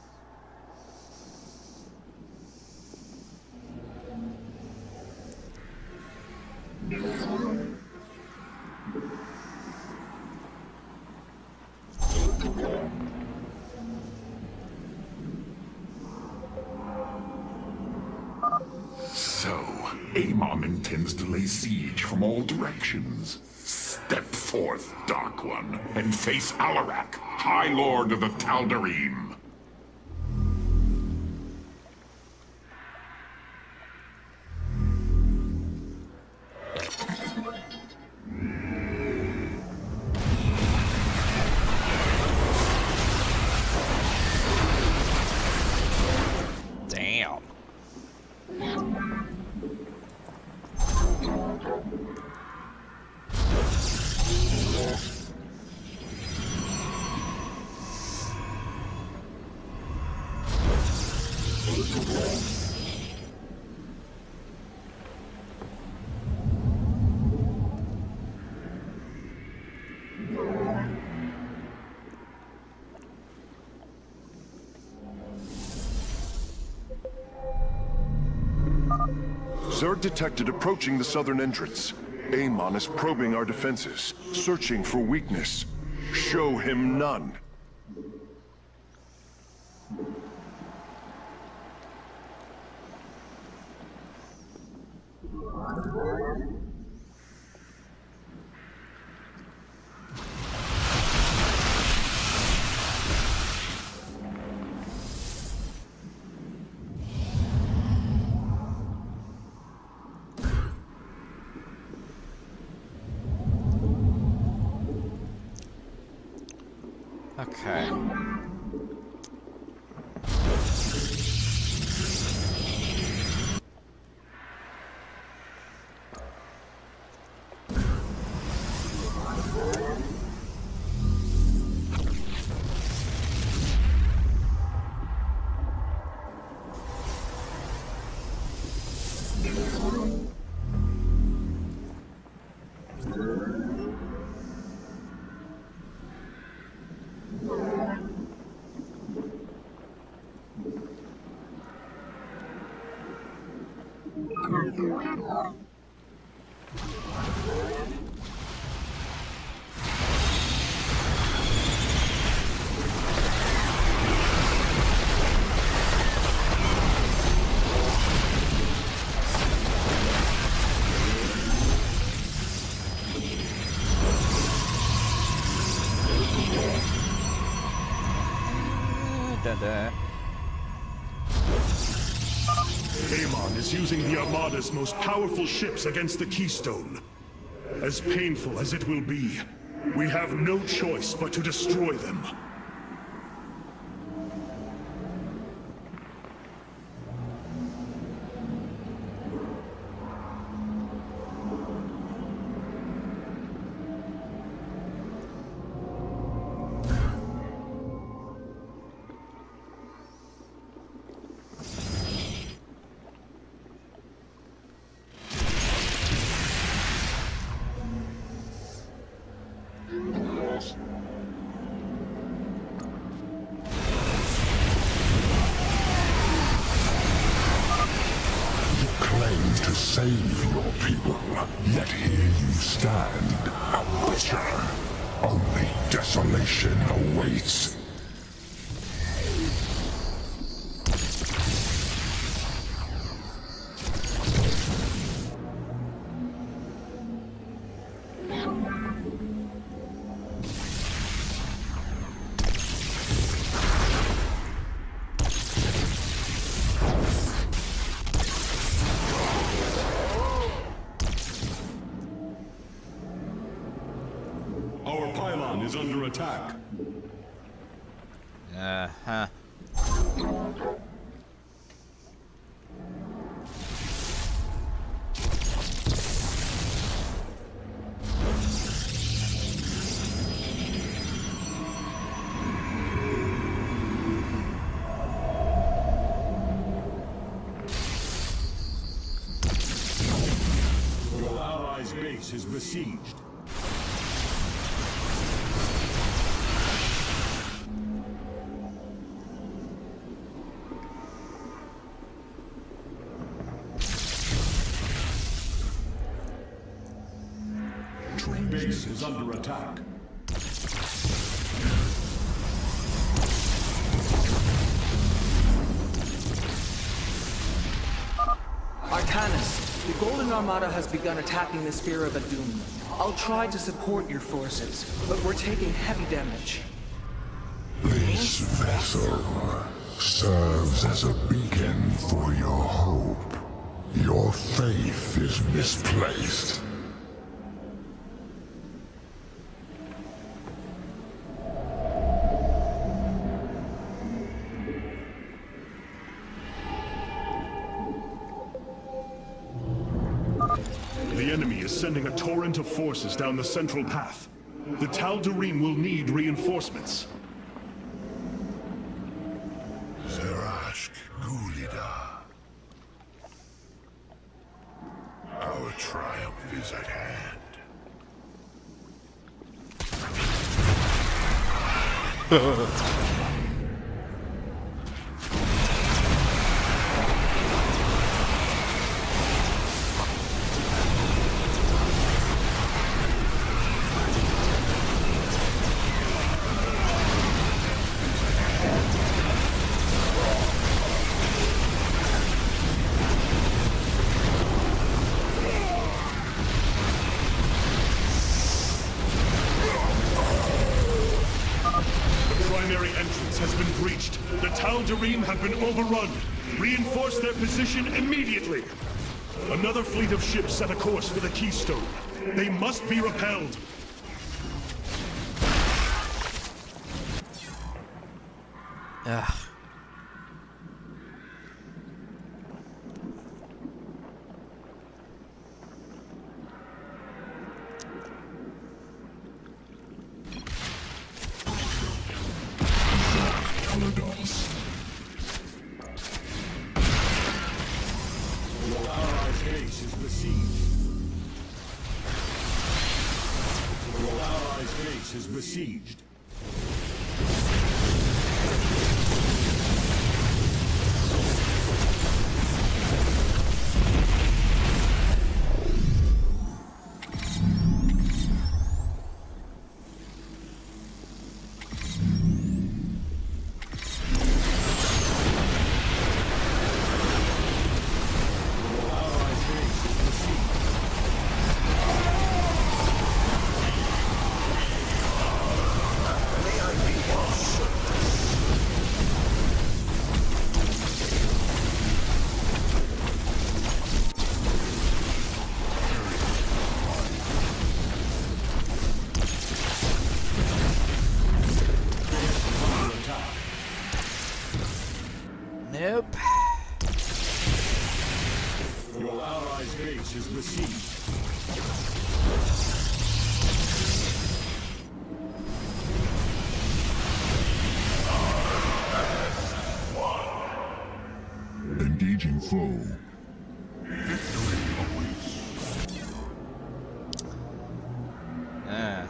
So, Amon intends to lay siege from all directions. Step forth, Dark One, and face Alarak, High Lord of the Tal'Darim. Damn. Zerg detected approaching the southern entrance. Amon is probing our defenses, searching for weakness. Show him none. Amon is using the Armada's most powerful ships against the Keystone. As painful as it will be, we have no choice but to destroy them. Save your people, yet here you stand, a butcher. Only desolation awaits. Our pylon is under attack. Uh-huh. Your allies' base is besieged. Base is under attack. Artanis, the Golden Armada has begun attacking the Spear of Adun. I'll try to support your forces, but we're taking heavy damage. This vessel serves as a beacon for your hope. Your faith is misplaced. The enemy is sending a torrent of forces down the central path. The Tal'Darim will need reinforcements. Zerashk Gulida. Our triumph is at hand. Has been breached. The Tal'Darim have been overrun. Reinforce their position immediately. Another fleet of ships set a course for the Keystone. They must be repelled. Ugh. Your allies' base is besieged. Your allies' base is besieged. Nope. Your allies' base is besieged. Engaging foe. Victory awaits. Ah.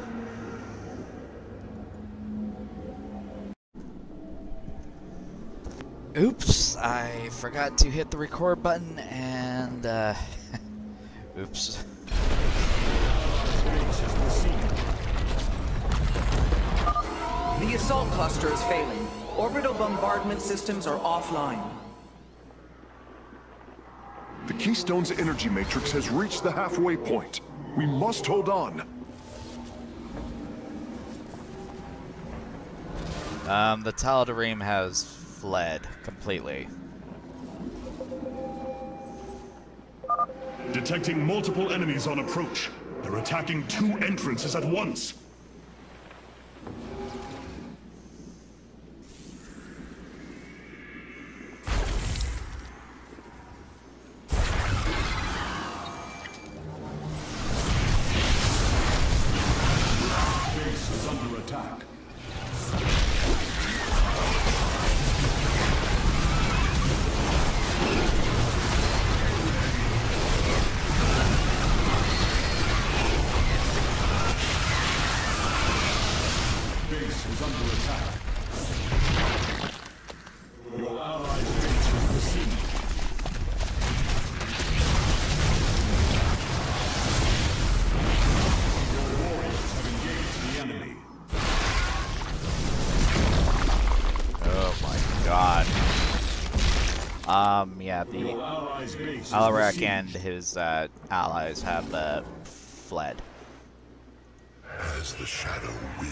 Oops, I forgot to hit the record button and uh oops. The assault cluster is failing. Orbital bombardment systems are offline. The Keystone's energy matrix has reached the halfway point. We must hold on. Um, the Tal'Darim has fled completely. Detecting multiple enemies on approach. They're attacking two entrances at once. Base is under attack. Base is under attack. Your allies' base is besieged. Your warriors have engaged the enemy. Oh my god. Um, yeah, the Your allies' base is Alarak besieged. and his uh, allies have uh, fled. As the shadow wills.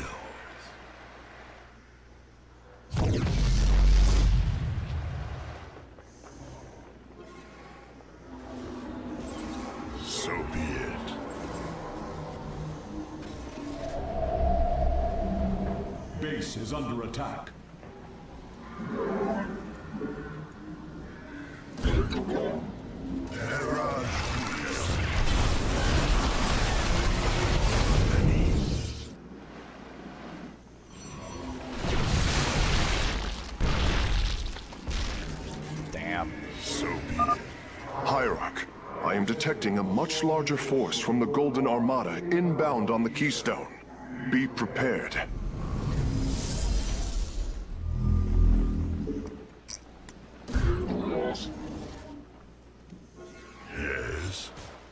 So be it. Base is under attack. Damn. So be it. Hierarch, I am detecting a much larger force from the Golden Armada inbound on the Keystone. Be prepared. Yes.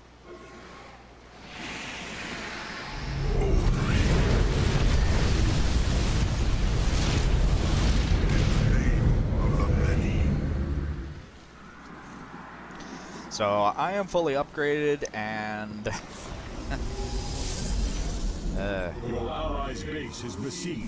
So I am fully upgraded and uh, Your allies' base is besieged.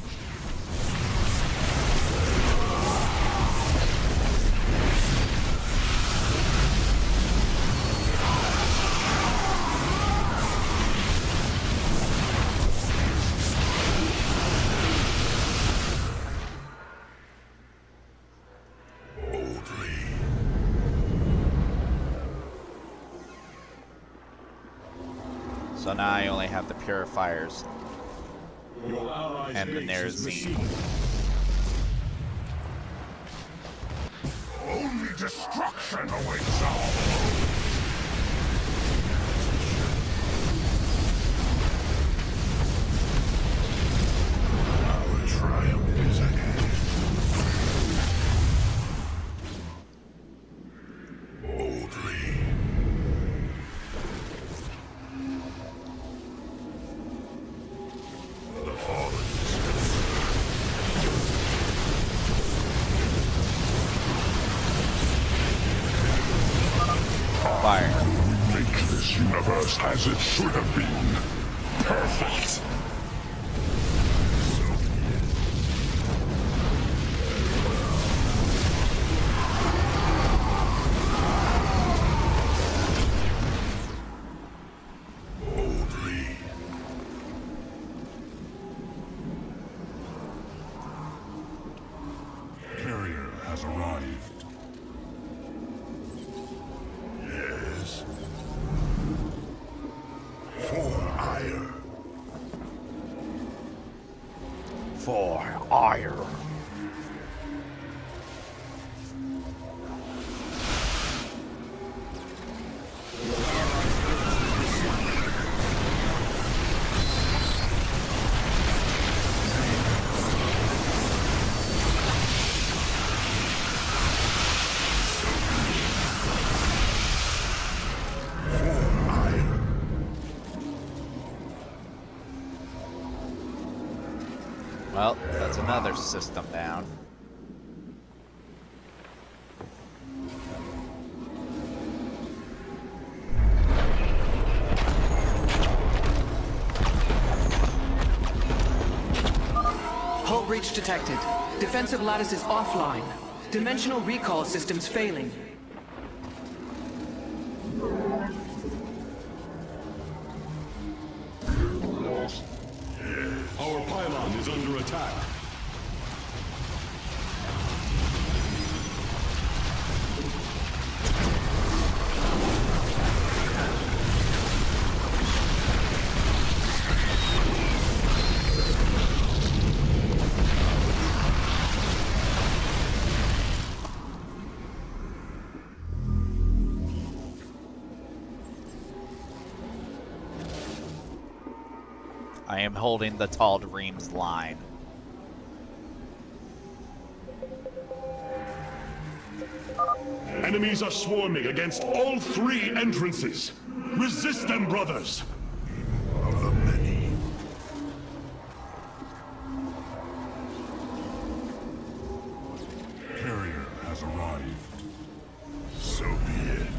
so now I only have the purifiers. Your allies' And then base there's is the- besieged. Only destruction awaits all. Our triumph is ahead. Boldly. The fallen. Fire. Make this universe as it should have been. Perfect. Boldly. Carrier has arrived. for Aiur. Well, that's another system down. Hull breach detected. Defensive lattices offline. Dimensional recall systems failing. Our pylon is under attack. I am holding the Tal'Darim's line. Enemies are swarming against all three entrances. Resist them, brothers! Of the many. Carrier has arrived. So be it.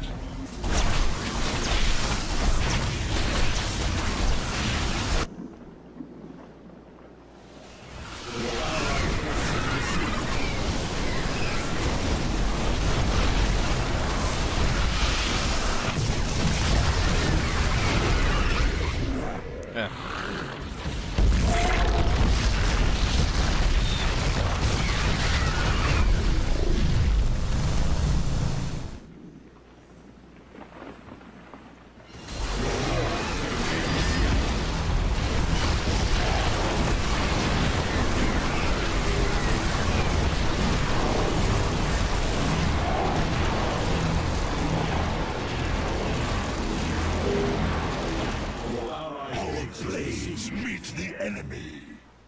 Blades meet the enemy.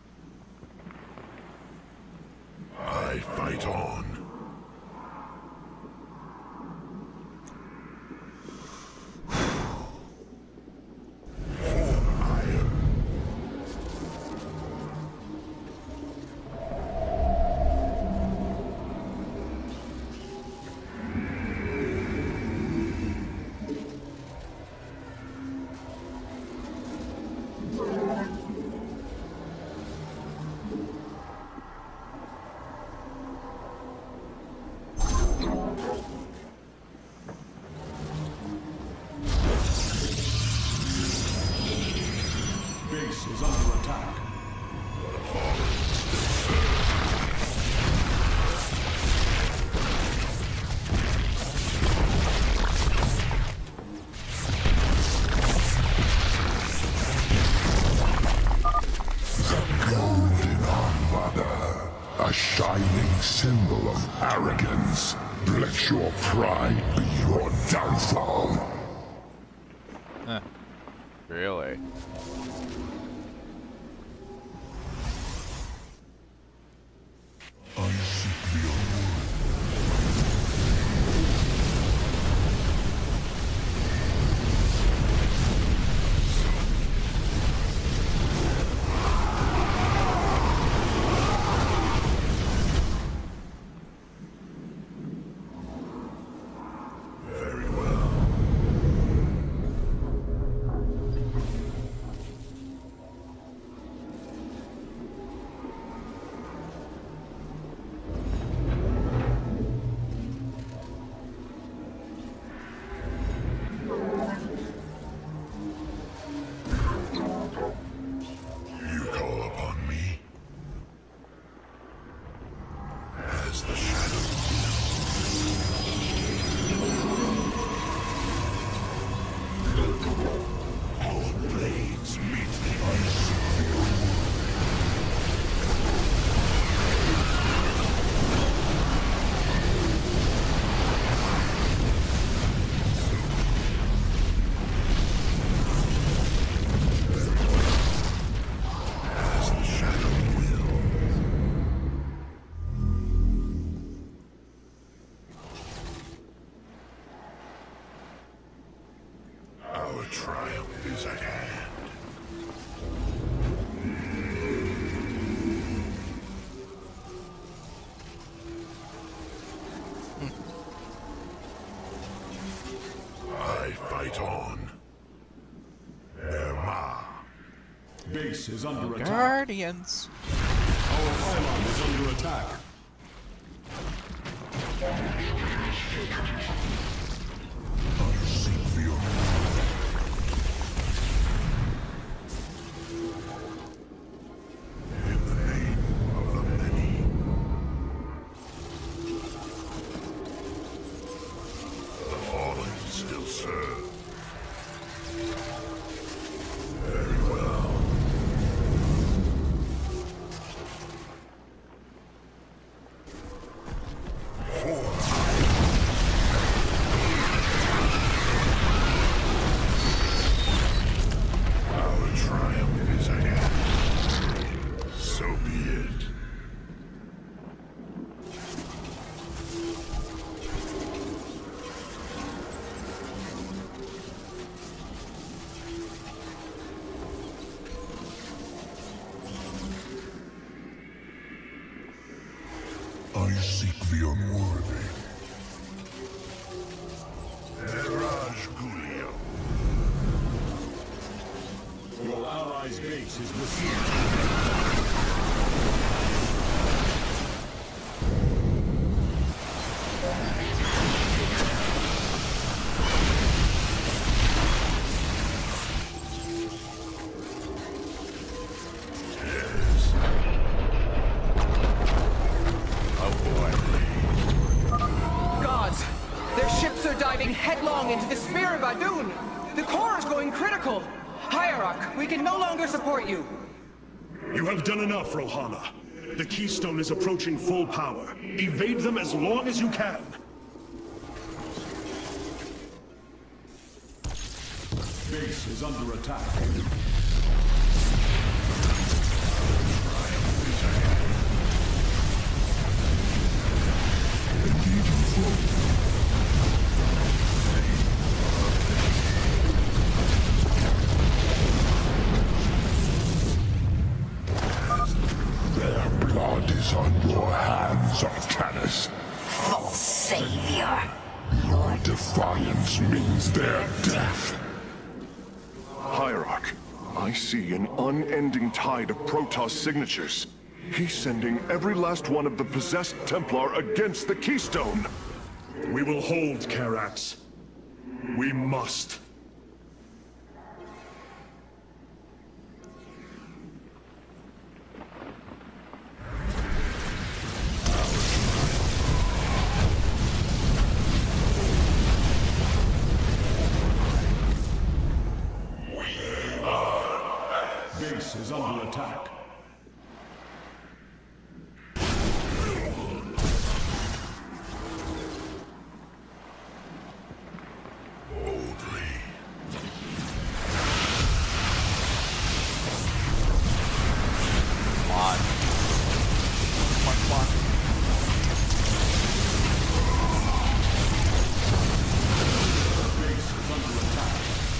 I fight on. Base is under attack. Golden armada, a shining symbol of arrogance. Let your pride be your downfall. Huh. Really? I seek the only. Very well. triumph is at hand. I fight on. Erma. Base is under attack. Guardians. Our pylon is under attack. I seek for your in the name of the many. The fallen still serve. Very well. Our triumph is at hand. So be it. I seek the unworthy. Eraj Gulio. Your allies' base is besieged. Yes. Gods! Their ships are diving headlong into the Spear of Adun! The core is going critical! Hierarch, we can no longer support you! You have done enough, Rohana. The Keystone is approaching full power. Evade them as long as you can. Base is under attack. Their blood is on your hands, Arcanus. False savior. Your defiance means their death. Hierarch, I see an unending tide of Protoss signatures. He's sending every last one of the possessed Templar against the Keystone. We will hold Karax. We must. Base is under attack. Boldly. Come on. Come on, come on. Base is under attack.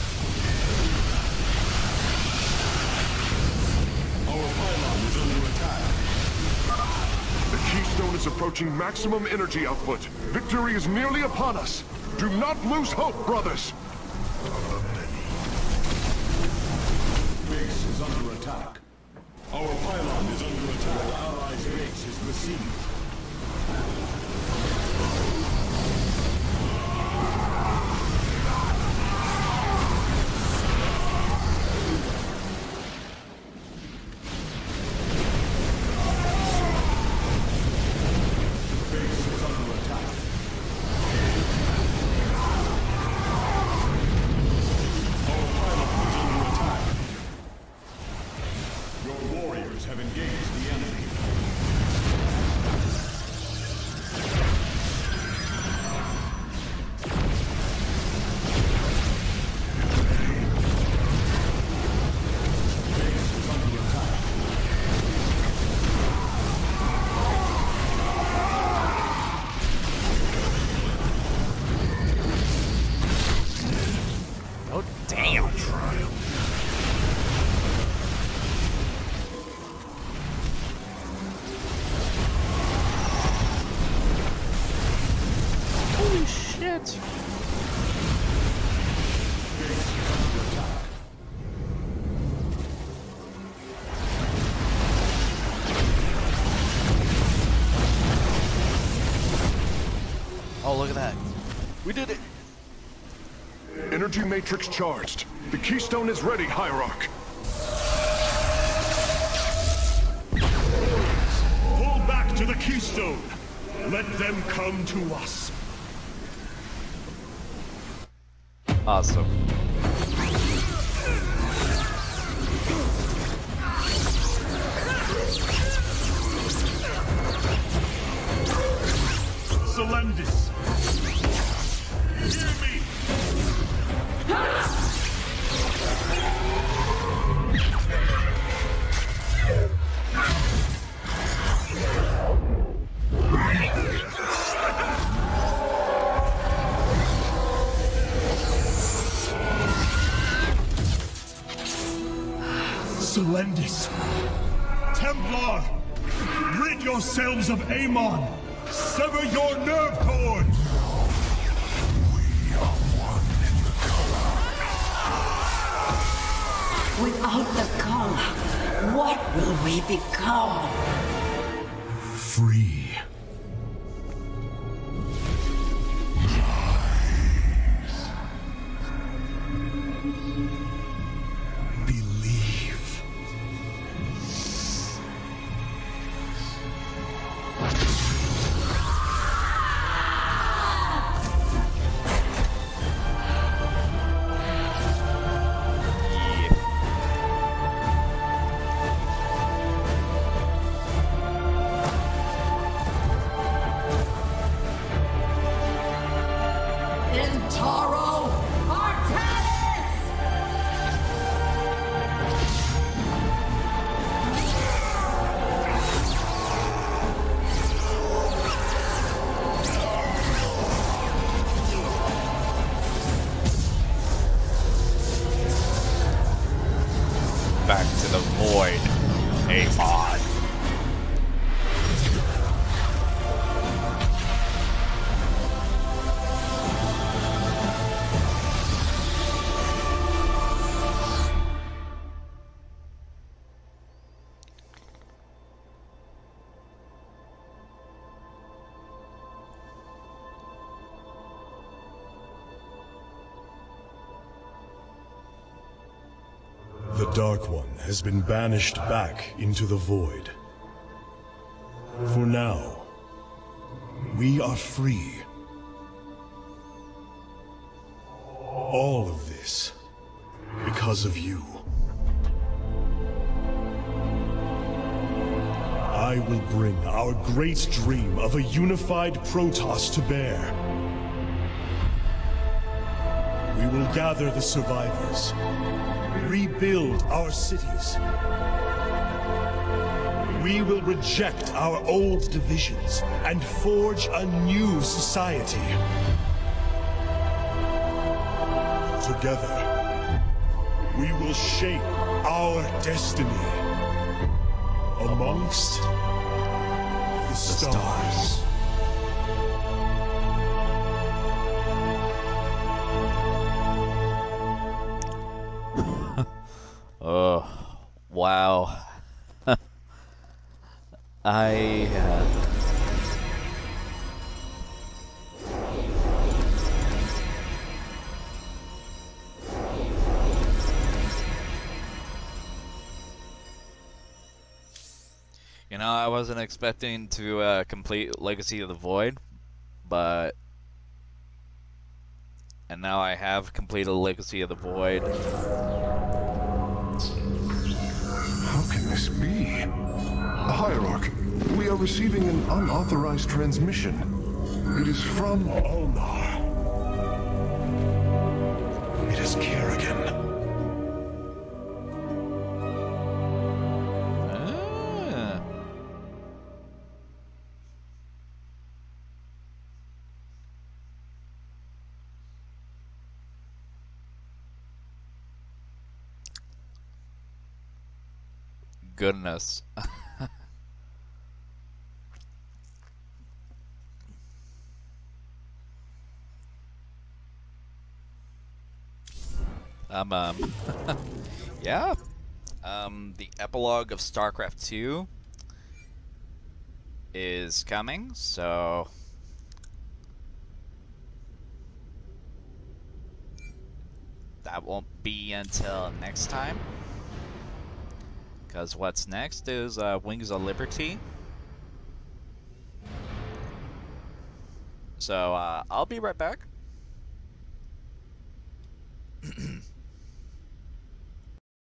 Our pylon is under attack. The Keystone is approaching maximum energy output. Victory is nearly upon us. Do not lose hope, brothers. Base is under attack. Our pylon is under attack. Our allies' base is besieged. Base is under attack. Our pylon is under attack. Your warriors have engaged the enemy. Holy shit! Oh, look at that. We did it! Energy matrix charged. The keystone is ready, Hierarch. Pull back to the keystone. Let them come to us. Awesome. Solendis. Hear me. Solendis. Templar. Rid yourselves of Amon. Sever your nerve cord. We are one in the color. Without the color, what will we become? Free. Believe. Intaro Artanis! Back to the void, Amon. The Dark One has been banished back into the void. For now, we are free. All of this because of you. I will bring our great dream of a unified Protoss to bear. We will gather the survivors, rebuild our cities. We will reject our old divisions and forge a new society. Together, we will shape our destiny amongst the stars. Oh, wow. I, uh... You know, I wasn't expecting to uh, complete Legacy of the Void, but... And now I have completed Legacy of the Void. How can this be? Hierarch, we are receiving an unauthorized transmission. It is from Ulnar. It is Kerrigan. Ah. Goodness. Um, um yeah. Um, the epilogue of StarCraft two is coming, so that won't be until next time. Because what's next is uh, Wings of Liberty. So uh, I'll be right back.